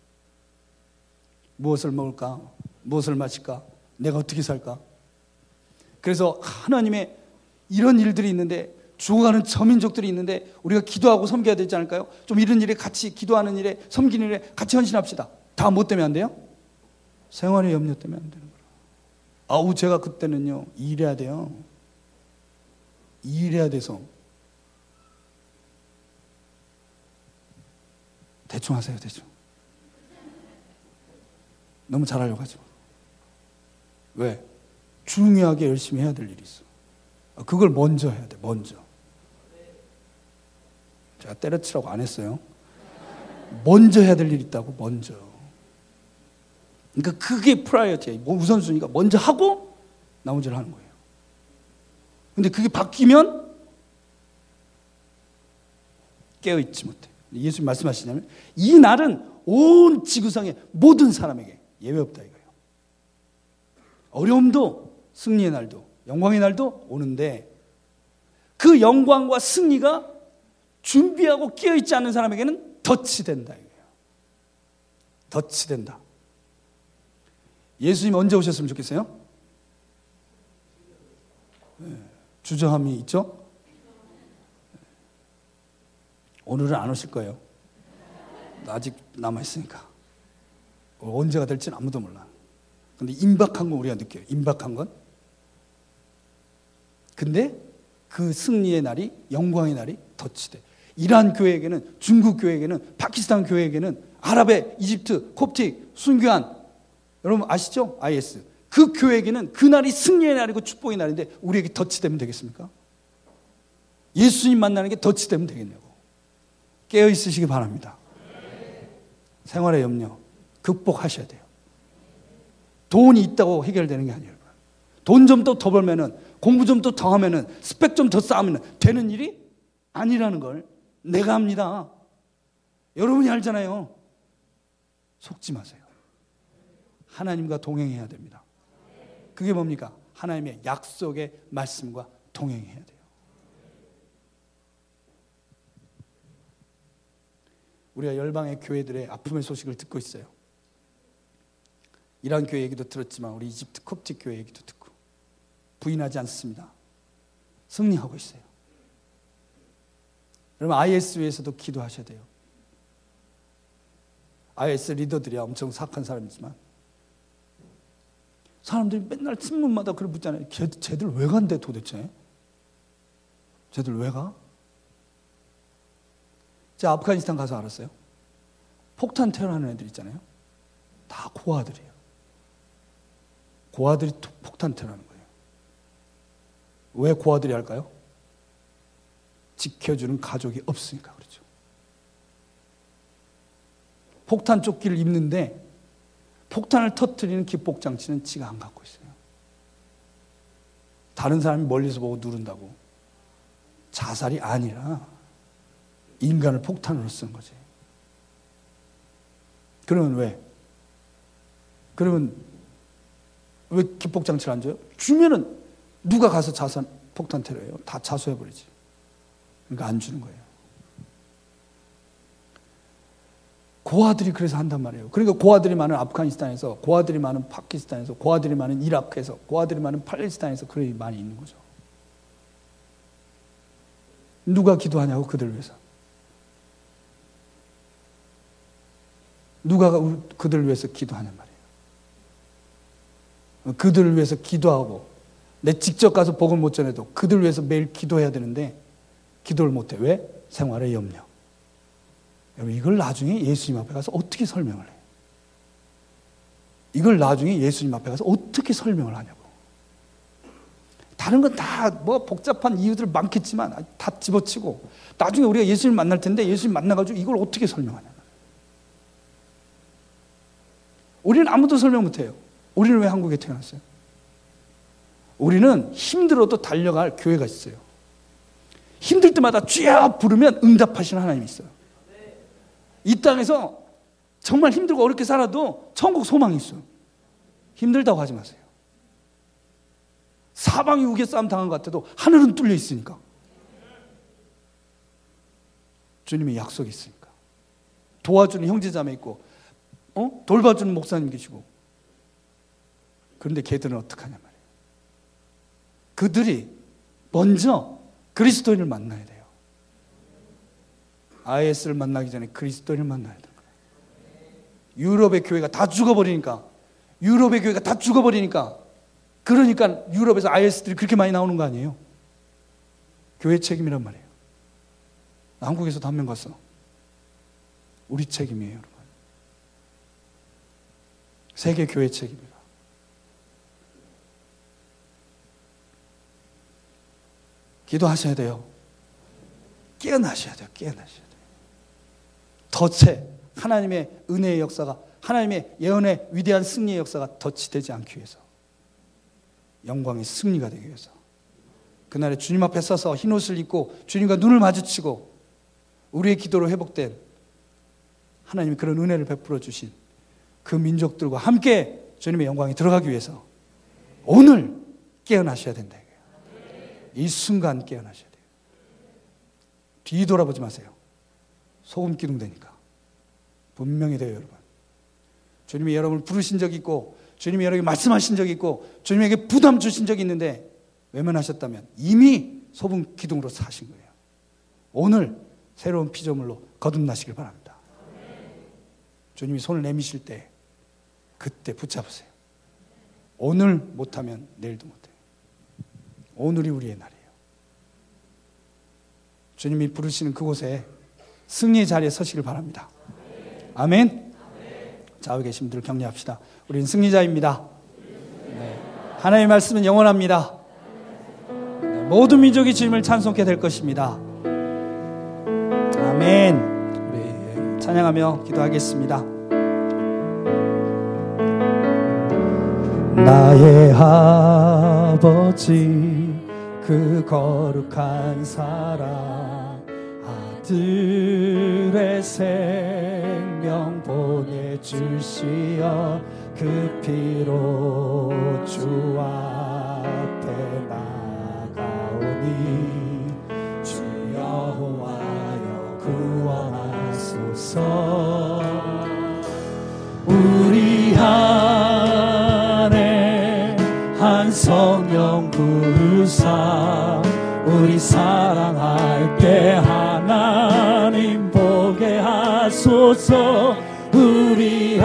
무엇을 먹을까? 무엇을 마실까? 내가 어떻게 살까? 그래서 하나님의 이런 일들이 있는데, 죽어가는 저민족들이 있는데 우리가 기도하고 섬겨야 되지 않을까요? 좀 이런 일에 같이 기도하는 일에, 섬기는 일에 같이 헌신합시다. 다 뭐 때문에 안 돼요? 생활의 염려 때문에 안 되는 거예요. 아우, 제가 그때는요 일해야 돼요. 일해야 돼서. 대충 하세요. 대충. 너무 잘하려고 하지 마. 왜? 중요하게 열심히 해야 될 일이 있어. 그걸 먼저 해야 돼. 먼저. 제가 때려치라고 안 했어요. 먼저 해야 될 일이 있다고. 먼저. 그러니까 그게 프라이어티예요. 우선순위가 먼저 하고 나머지를 하는 거예요. 근데 그게 바뀌면 깨어있지 못해. 예수님 말씀하시냐면 이 날은 온 지구상의 모든 사람에게 예외 없다 이거예요. 어려움도 승리의 날도 영광의 날도 오는데, 그 영광과 승리가 준비하고 깨어있지 않는 사람에게는 덫이 된다 이거예요. 덫이 된다. 예수님 언제 오셨으면 좋겠어요? 네. 주저함이 있죠? 오늘은 안 오실 거예요. 아직 남아있으니까. 언제가 될지는 아무도 몰라. 근데 임박한 건 우리가 느껴요. 임박한 건. 근데 그 승리의 날이, 영광의 날이 덫이 돼. 이란 교회에게는, 중국 교회에게는, 파키스탄 교회에게는, 아랍의 이집트, 콥틱, 순교한, 여러분 아시죠? 아이에스. 그 교회에게는 그 날이 승리의 날이고 축복의 날인데 우리에게 덫이 되면 되겠습니까? 예수님 만나는 게 덫이 되면 되겠냐고. 깨어 있으시기 바랍니다. 생활의 염려 극복하셔야 돼요. 돈이 있다고 해결되는 게 아니에요. 돈 좀 또 더 벌면은, 공부 좀 또 더 하면은, 스펙 좀 더 쌓으면은 되는 일이 아니라는 걸 내가 합니다. 여러분이 알잖아요. 속지 마세요. 하나님과 동행해야 됩니다. 그게 뭡니까? 하나님의 약속의 말씀과 동행해야 돼요. 우리가 열방의 교회들의 아픔의 소식을 듣고 있어요. 이란 교회 얘기도 들었지만 우리 이집트 콥틱 교회 얘기도 듣고 부인하지 않습니다. 승리하고 있어요. 여러분 아이에스 위해서도 기도하셔야 돼요. 아이에스 리더들이 엄청 사악한 사람이지만 사람들이 맨날 신문마다 그걸 묻잖아요. 쟤, 쟤들 왜 간대 도대체? 쟤들 왜 가? 제가 아프가니스탄 가서 알았어요. 폭탄 테러하는 애들 있잖아요. 다 고아들이에요. 고아들이 폭탄 테러하는 거예요. 왜 고아들이 할까요? 지켜주는 가족이 없으니까 그렇죠. 폭탄 조끼를 입는데 폭탄을 터뜨리는 기폭장치는 지가 안 갖고 있어요. 다른 사람이 멀리서 보고 누른다고. 자살이 아니라 인간을 폭탄으로 쓰는 거지. 그러면 왜? 그러면 왜 기폭장치를 안 줘요? 주면은 누가 가서 자살 폭탄 테러해요? 다 자수해버리지. 그러니까 안 주는 거예요. 고아들이 그래서 한단 말이에요. 그러니까 고아들이 많은 아프가니스탄에서, 고아들이 많은 파키스탄에서, 고아들이 많은 이라크에서, 고아들이 많은 팔레스타인에서 그런 많이 있는 거죠. 누가 기도하냐고, 그들 위해서. 누가 그들을 위해서 기도하냔 말이에요. 그들을 위해서 기도하고, 내 직접 가서 복음 못 전해도 그들을 위해서 매일 기도해야 되는데 기도를 못해. 왜? 생활의 염려. 여러분, 이걸 나중에 예수님 앞에 가서 어떻게 설명을 해요? 이걸 나중에 예수님 앞에 가서 어떻게 설명을 하냐고. 다른 건 다 뭐 복잡한 이유들 많겠지만 다 집어치고 나중에 우리가 예수님 만날 텐데 예수님 만나가지고 이걸 어떻게 설명하냐. 우리는 아무도 설명 못해요. 우리는 왜 한국에 태어났어요? 우리는 힘들어도 달려갈 교회가 있어요. 힘들 때마다 주여 부르면 응답하시는 하나님이 있어요. 이 땅에서 정말 힘들고 어렵게 살아도 천국 소망이 있어요. 힘들다고 하지 마세요. 사방이 우겨 싸움 당한 것 같아도 하늘은 뚫려 있으니까. 주님의 약속이 있으니까. 도와주는 형제자매 있고, 어? 돌봐주는 목사님 계시고. 그런데 걔들은 어떡하냐 말이에요. 그들이 먼저 그리스도인을 만나야 돼요. 아이에스를 만나기 전에 그리스도인을 만나야 돼요. 유럽의 교회가 다 죽어버리니까, 유럽의 교회가 다 죽어버리니까, 그러니까 유럽에서 아이에스들이 그렇게 많이 나오는 거 아니에요? 교회 책임이란 말이에요. 한국에서도 한 명 갔어. 우리 책임이에요, 여러분. 세계 교회 책임이에요. 기도하셔야 돼요. 깨어나셔야 돼요. 깨어나셔야 돼요. 덫에 하나님의 은혜의 역사가, 하나님의 예언의 위대한 승리의 역사가 덫이 되지 않기 위해서, 영광의 승리가 되기 위해서, 그날에 주님 앞에 서서 흰옷을 입고 주님과 눈을 마주치고 우리의 기도로 회복된 하나님이 그런 은혜를 베풀어 주신 그 민족들과 함께 주님의 영광에 들어가기 위해서 오늘 깨어나셔야 된다. 이 순간 깨어나셔야 돼요. 뒤돌아보지 마세요. 소금 기둥 되니까. 분명히 돼요, 여러분. 주님이 여러분을 부르신 적이 있고, 주님이 여러분에게 말씀하신 적이 있고, 주님에게 부담 주신 적이 있는데 외면하셨다면 이미 소금 기둥으로 사신 거예요. 오늘 새로운 피조물로 거듭나시길 바랍니다. 주님이 손을 내미실 때 그때 붙잡으세요. 오늘 못하면 내일도 못해요. 오늘이 우리의 날이에요. 주님이 부르시는 그곳에 승리의 자리에 서시길 바랍니다. 아멘. 좌우에 계신 분들 격려합시다. 우리는 승리자입니다. 네. 하나님의 말씀은 영원합니다. 네. 모든 민족이 주님을 찬송케 될 것입니다. 아멘. 우리 찬양하며 기도하겠습니다. 나의 아버지 그 거룩한 사랑 아들의 생명 보내주시어 그 피로 주 앞에 나가오니 주 여호와여 구원하소서. 우리 안에 한 성령 부으사 우리 사랑할 때 하나님 보게 하소서. 우리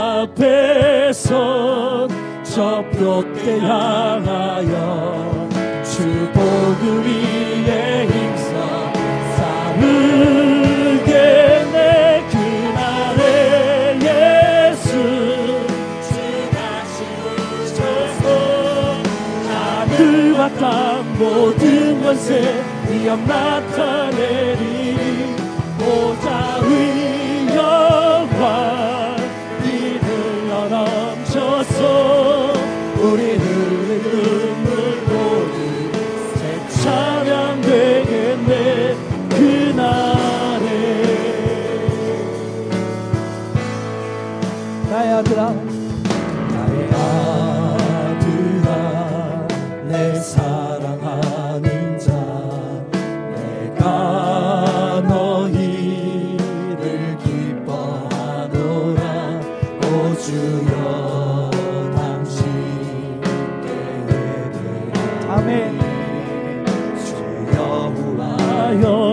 앞에서 저 돛대 향하여 주 복음 위에 힘써 싸르게 내 그날의 예수 주 다시 오셔서 하늘과 땅 모든 권세 위엄 나타내리. 보좌의 영광 이들러 넘쳐서 우리 흘린 눈물 보니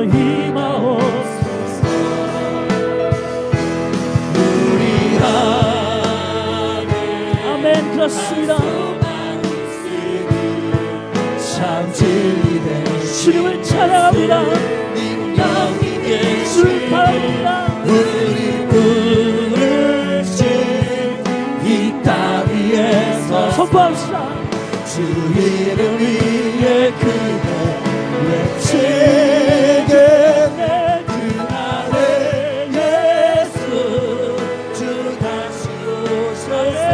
임하옵소서. 우리 안에 아멘. 그렇습니다. 참 진리된 주님을 찬양합니다. 능력이 줄 바랍니다. 우리 부르신 이 땅 위에서 선포합시다. 주 이름 위에 그대 외치겠네. 그날에 예수 주 다시 오셔서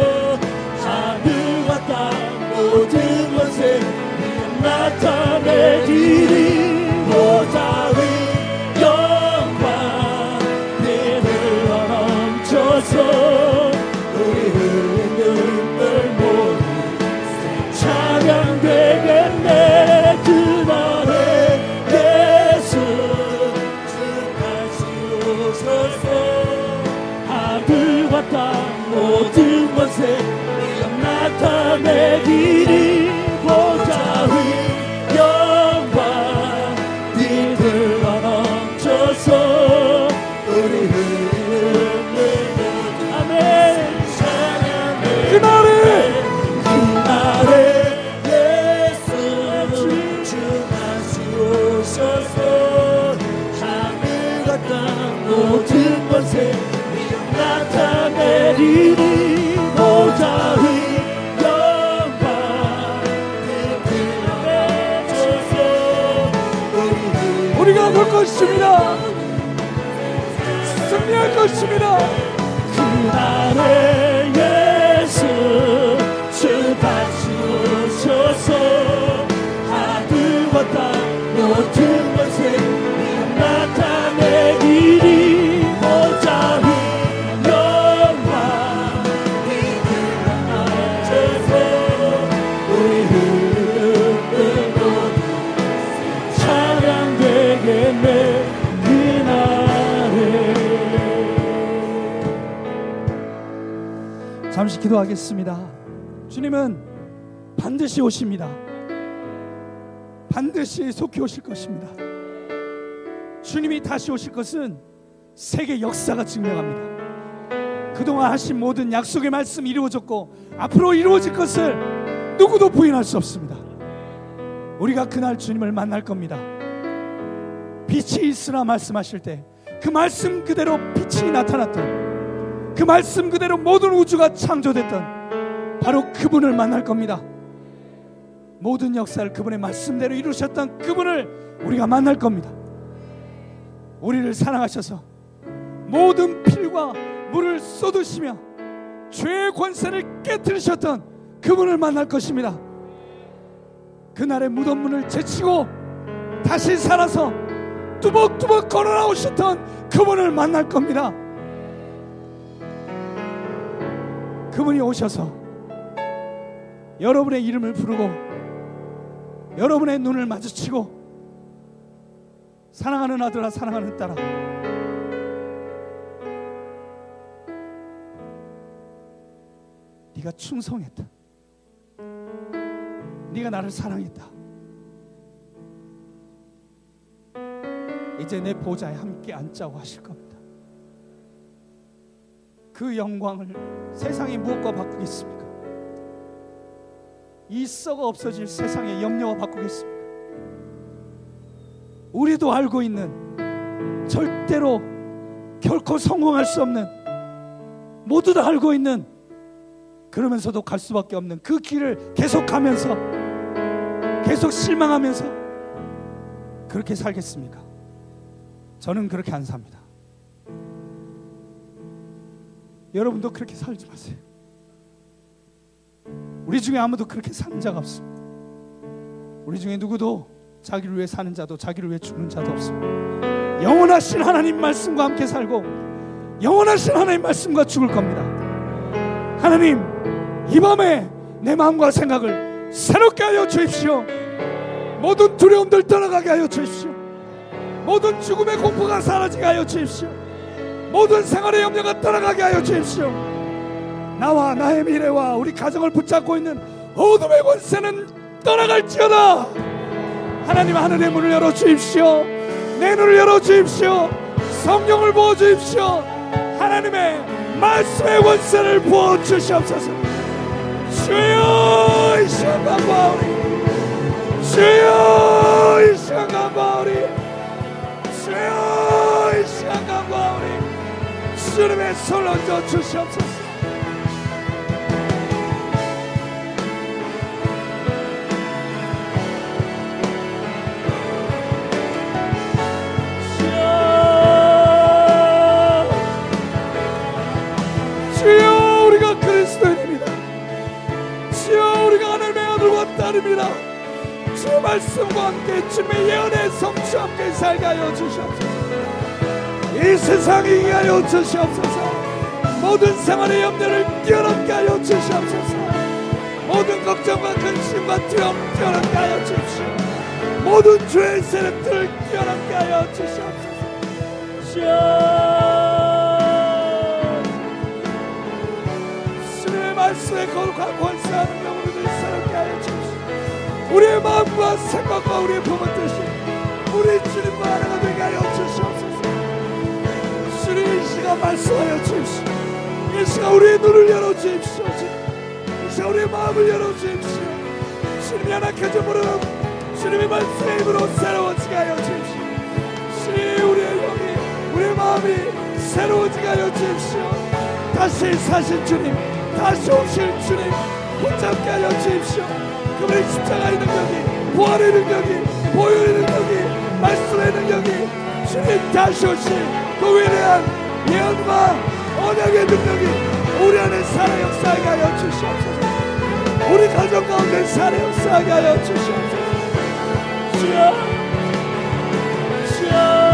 하늘과 땅 모든 것에 나타내기를 보좌 위 영광 빛을 넘쳐서 우리 흘린 눈물 모두 찬양되겠네. 그날에 예수 주 다시 오셔서 하늘과 땅 모든 것에 나타내기를 보좌 위 영광 빛을 넘쳐서 우리 흐르는 아멘. 그날에 그날에 예수 주 다시 오셔서 하늘과 땅 모든 것에 나타내리니 보좌 위 우리가 볼 것입니다. 승리할 것입니다. 그날에 예수 주 다시 오셔서 하늘과 땅 모든 것에 나타내리니 보좌 위 영광 빛을 넘쳐서 우리 흐르는 모든 찬양되겠네. 그날에 잠시 기도하겠습니다. 주님은 반드시 오십니다. 반드시 속히 오실 것입니다. 주님이 다시 오실 것은 세계 역사가 증명합니다. 그동안 하신 모든 약속의 말씀이 이루어졌고 앞으로 이루어질 것을 누구도 부인할 수 없습니다. 우리가 그날 주님을 만날 겁니다. 빛이 있으라 말씀하실 때 그 말씀 그대로 빛이 나타났던, 그 말씀 그대로 모든 우주가 창조됐던 바로 그분을 만날 겁니다. 모든 역사를 그분의 말씀대로 이루셨던 그분을 우리가 만날 겁니다. 우리를 사랑하셔서 모든 필과 물을 쏟으시며 죄의 권세를 깨뜨리셨던 그분을 만날 것입니다. 그날의 무덤문을 제치고 다시 살아서 뚜벅뚜벅 걸어 나오셨던 그분을 만날 겁니다. 그분이 오셔서 여러분의 이름을 부르고 여러분의 눈을 마주치고 사랑하는 아들아 사랑하는 딸아, 네가 충성했다, 네가 나를 사랑했다, 이제 내 보좌에 함께 앉자고 하실 겁니다. 그 영광을 세상이 무엇과 바꾸겠습니까? 이 썩어 없어질 세상의 염려와 바꾸겠습니까? 우리도 알고 있는, 절대로 결코 성공할 수 없는, 모두 다 알고 있는, 그러면서도 갈 수밖에 없는 그 길을 계속 가면서 계속 실망하면서 그렇게 살겠습니까? 저는 그렇게 안 삽니다. 여러분도 그렇게 살지 마세요. 우리 중에 아무도 그렇게 사는 자가 없습니다. 우리 중에 누구도 자기를 위해 사는 자도 자기를 위해 죽는 자도 없습니다. 영원하신 하나님 말씀과 함께 살고 영원하신 하나님 말씀과 죽을 겁니다. 하나님, 이 밤에 내 마음과 생각을 새롭게 하여 주십시오. 모든 두려움들 떠나가게 하여 주십시오. 모든 죽음의 공포가 사라지게 하여 주십시오. 모든 생활의 염려가 떠나가게 하여 주십시오. 나와 나의 미래와 우리 가정을 붙잡고 있는 어둠의 권세는 떠나갈지어다. 하나님, 하늘의 문을 열어 주십시오. 내 눈을 열어주십시오. 성령을 부어주십시오. 하나님의 말씀의 원세를 부어주시옵소서. 주여 이 시간 감사하오니, 주여 이 시간 감사하오니, 주여 이 시간 감사하오니, 주님의 손을 얹어 주시옵소서. 주여 우리가 그리스도인입니다. 주여 우리가 하나님의 아들과 딸입니다. 주의 말씀과 함께 주님의 예언의 성취와 함께 살게 하여 주시옵소서. 이 세상에 이기게 하여 주시옵소서. 모든 생활의 염려를 뛰어넘게 하여 주시옵소서. 모든 걱정과 근심과 두려움 뛰어넘게 하여 주십시오. 모든 죄의 세력들을 뛰어넘게 하여 주시옵소서. 주의 말씀에 거룩한 권세와 능력으로 우리를 새롭게 하여 주십시오. 우리의 마음과 생각과 우리의 품은 뜻이 우리 주님과 하나가 되게 하여 주시옵소서. 주님 이 시간 말씀하여 주십시오. 이 시간 우리의 눈을 열어주십시오. 이 시간 우리의 마음을 열어주십시오. 주님이 하나님께서 주님의 말씀의 힘으로 새로워지게 하여 주십시오. 주님 우리의 영이 우리의 마음이 새로워지게 하여 주십시오. 다시 사신 주님, 다시 오실 주님 붙잡게 하여 주십시오. 그분의 십자가의 능력이, 부활의 능력이, 보혈의 능력이, 말씀의 능력이, 주님 다시 오실 그 위대한 예언과 언약의 능력이 우리 안에 살아 역사하게 하여 주시옵소서. 우리 가정 가운데 살아 역사하게 하여 주시옵소서. 주여, 주여.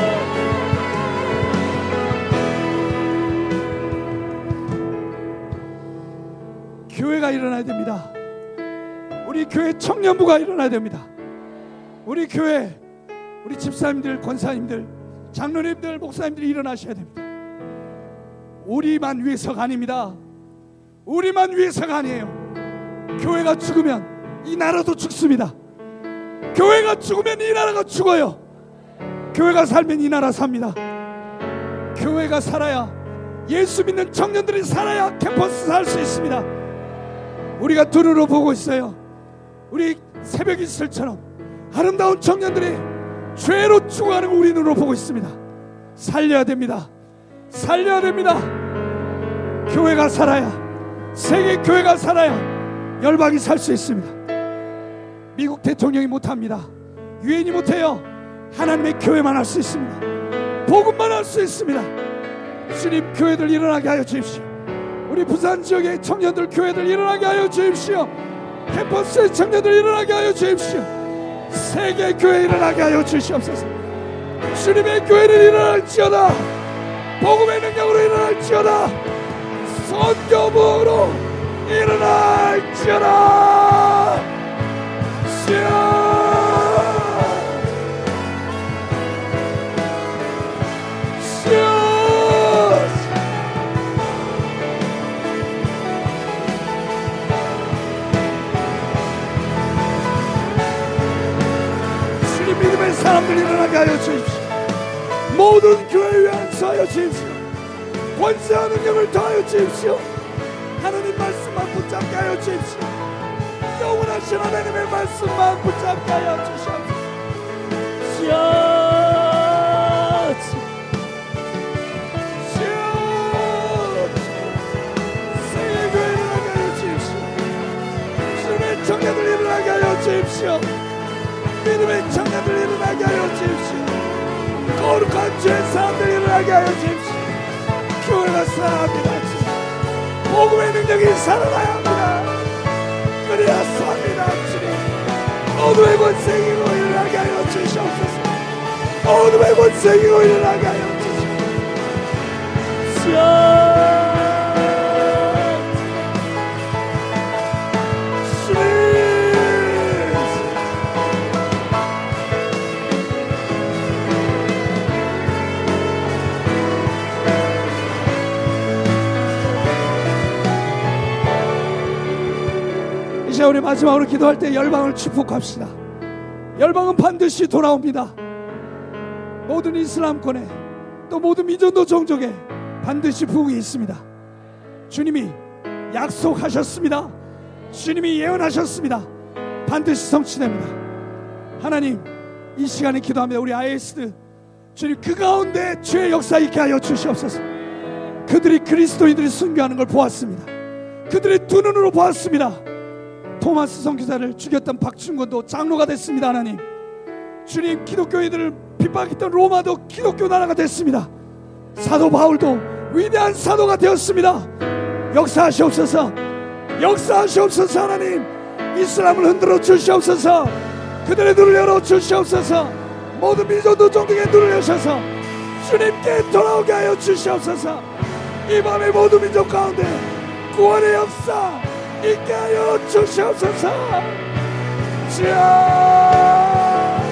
교회가 일어나야 됩니다. 우리 교회 청년부가 일어나야 됩니다. 우리 교회, 우리 집사님들, 권사님들, 장로님들, 목사님들이 일어나셔야 됩니다. 우리만 위해서가 아닙니다. 우리만 위해서가 아니에요. 교회가 죽으면 이 나라도 죽습니다. 교회가 죽으면 이 나라가 죽어요. 교회가 살면 이 나라 삽니다. 교회가 살아야, 예수 믿는 청년들이 살아야 캠퍼스 살 수 있습니다. 우리가 두 눈으로 보고 있어요. 우리 새벽 이슬처럼 아름다운 청년들이 죄로 죽어가는 거 우리 눈으로 보고 있습니다. 살려야 됩니다. 살려야 됩니다. 교회가 살아야, 세계 교회가 살아야 열방이 살 수 있습니다. 미국 대통령이 못합니다. 유엔이 못해요. 하나님의 교회만 할 수 있습니다. 복음만 할 수 있습니다. 주님 교회들 일어나게 하여 주십시오. 우리 부산 지역의 청년들 교회들 일어나게 하여 주십시오. 캠퍼스의 청년들 일어나게 하여 주십시오. 세계 교회 일어나게 하여 주시옵소서. 주님의 교회를 일어날지어다. 복음의 능력으로 일어날지어다. 선교부로 일어날지어다. 주여, 믿음의 사람들 일어나게 하여 주십시오. 모든 교회 위에 안수하여 주십시오. 권세와 능력을 더하여 주십시오. 하나님 말씀만 붙잡게 하여 주십시오. 영원하신 하나님의 말씀만 붙잡게 하여 주시옵소서. 주여, 주여, 세계교회 일어나게 하여 주십시오. 주님의 청년들 일어나게 하여 주십시오. 믿음의 청년들 일어나게 하여 주십시오. 거룩한 주의 사람들 일어나게 하여 주십시오. 교회가 살아납니다. 복음의 능력이 살아나야 합니다. 그래야 삽니다. 주님, 어둠의 권세이고 일어나게 하여 주시옵소서. 어둠의 권세이고 일어나게 하여 주시옵소서. 이제 우리 마지막으로 기도할 때 열방을 축복합시다. 열방은 반드시 돌아옵니다. 모든 이슬람권에 또 모든 민족도 종족에 반드시 부흥이 있습니다. 주님이 약속하셨습니다. 주님이 예언하셨습니다. 반드시 성취됩니다. 하나님, 이 시간에 기도합니다. 우리 아이에스드 주님, 그 가운데 주의 역사 있게 하여 주시옵소서. 그들이 그리스도인들이 순교하는 걸 보았습니다. 그들의 두 눈으로 보았습니다. 토마스 선교사를 죽였던 박충건도 장로가 됐습니다. 하나님, 주님, 기독교인들을 핍박했던 로마도 기독교 나라가 됐습니다. 사도 바울도 위대한 사도가 되었습니다. 역사하시옵소서. 역사하시옵소서. 하나님, 이슬람을 흔들어 주시옵소서. 그들의 눈을 열어 주시옵소서. 모든 민족도 종족의 눈을 여셔서 주님께 돌아오게 하여 주시옵소서. 이 밤의 모든 민족 가운데 구원의 역사 있게 하여 주시옵소서. 주여,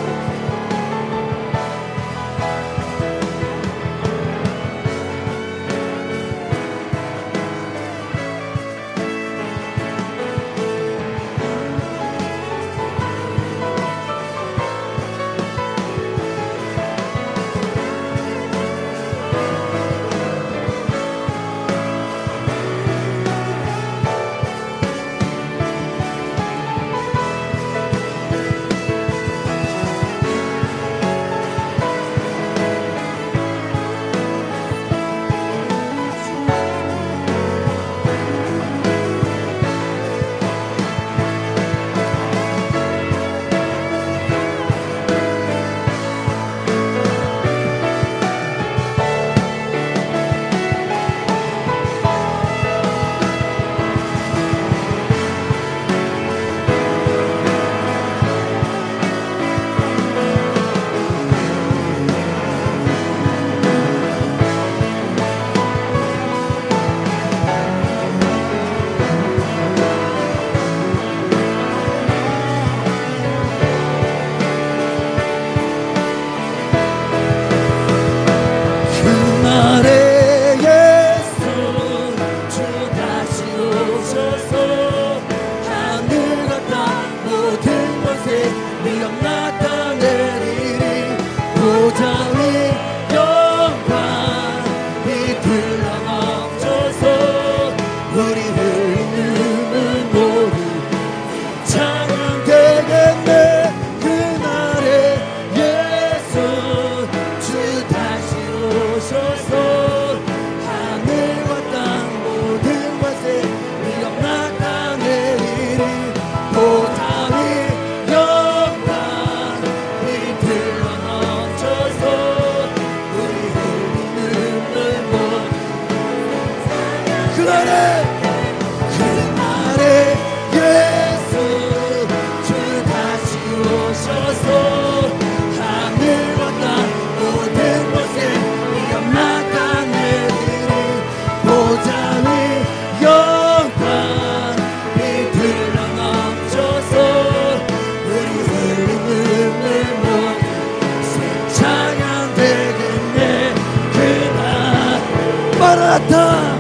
마라나타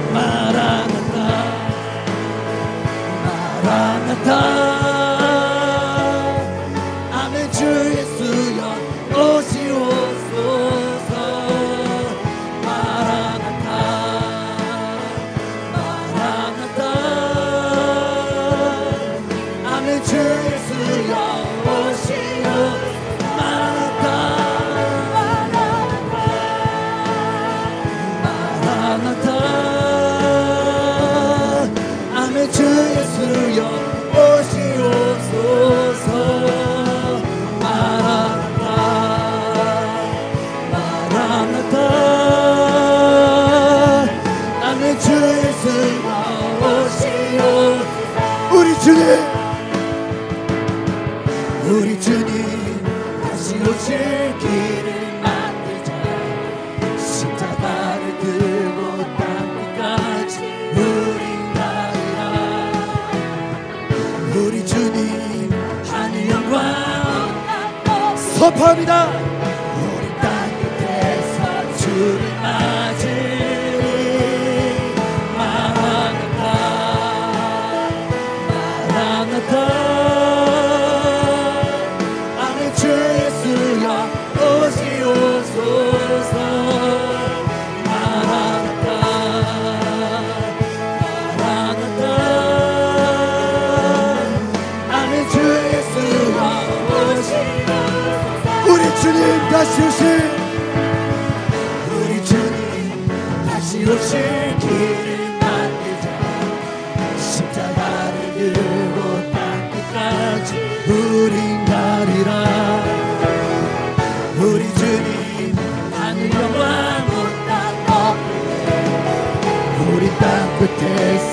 마라나타 마라나타 아멘. 주 예수여 오시옵소서. 마라나타 마라나타 아멘. 주 예수여 오시옵소서. 주 예수여 오시옵소서. 마라나타 마라나타 아멘. 주 예수여 오시옵소서. 우리 주님 우리 주님 다시 오실 길을 만들자. 십자가를 들고 땅 끝까지 우리 주님 하늘 영광 선포합니다. 우리 땅 끝에서 주를 맞으리. 마라나타 마라나타 아멘. 주 예수여 오시옵소서.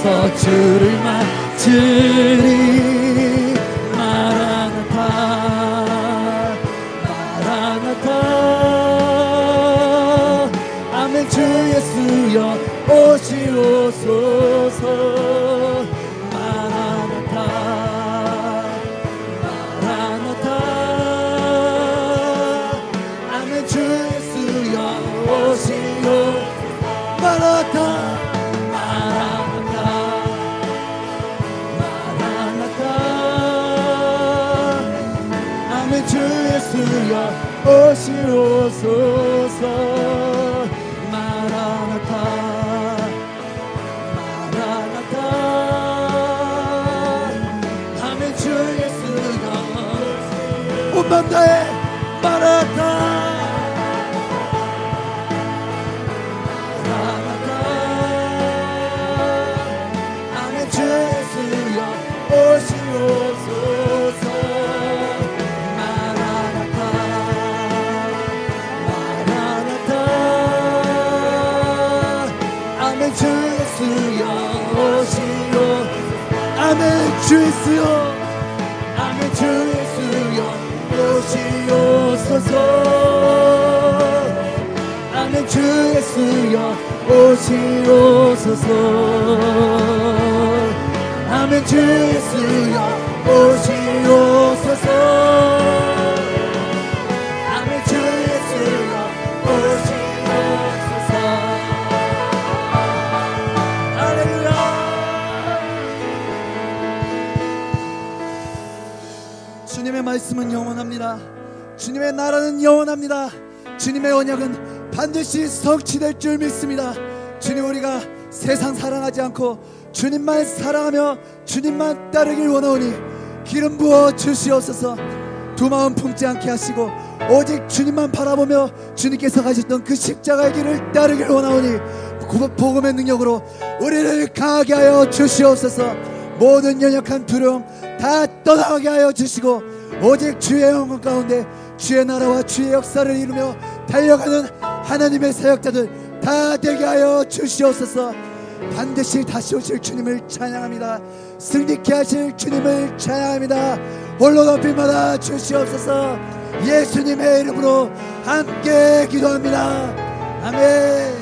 주셔서 주를 맞으리. 마라나타 마라나타. 아멘. 주 예수여 오시옵소서. 마라나타 마라나타. 아멘. 주 예수여 오시옵소서. 마라나타 마라나타 마라나타. 아멘. 주 예수여 오시옵소서. 마라나타 마라나타. 아멘. 주 예수여 온 맘 다해 마라나타 마라나타. 아멘. 주 예수여 오시옵소서. 마라나타 마라나타. 아멘. 주 예수여 오시옵소서. 아멘. 주 예수여 아멘. 주 예수여 오시옵소서. 아멘. 주 예수여 오시옵소서. 아멘. 주 예수여 오시옵소서. 아멘. 주 예수여 오시옵소서. 할렐루야. 주님의 말씀은 영원합니다. 주님의 나라는 영원합니다. 주님의 언약은 반드시 성취될 줄 믿습니다. 주님, 우리가 세상 사랑하지 않고 주님만 사랑하며 주님만 따르길 원하오니 기름 부어 주시옵소서. 두 마음 품지 않게 하시고 오직 주님만 바라보며 주님께서 가셨던 그 십자가의 길을 따르길 원하오니 복음의 능력으로 우리를 강하게 하여 주시옵소서. 모든 연약한 두려움 다 떠나가게 하여 주시고 오직 주의 영광 가운데 주의 나라와 주의 역사를 이루며 달려가는 하나님의 사역자들 다 되게 하여 주시옵소서. 반드시 다시 오실 주님을 찬양합니다. 승리케 하실 주님을 찬양합니다. 홀로 높임받아 주시옵소서. 예수님의 이름으로 함께 기도합니다. 아멘.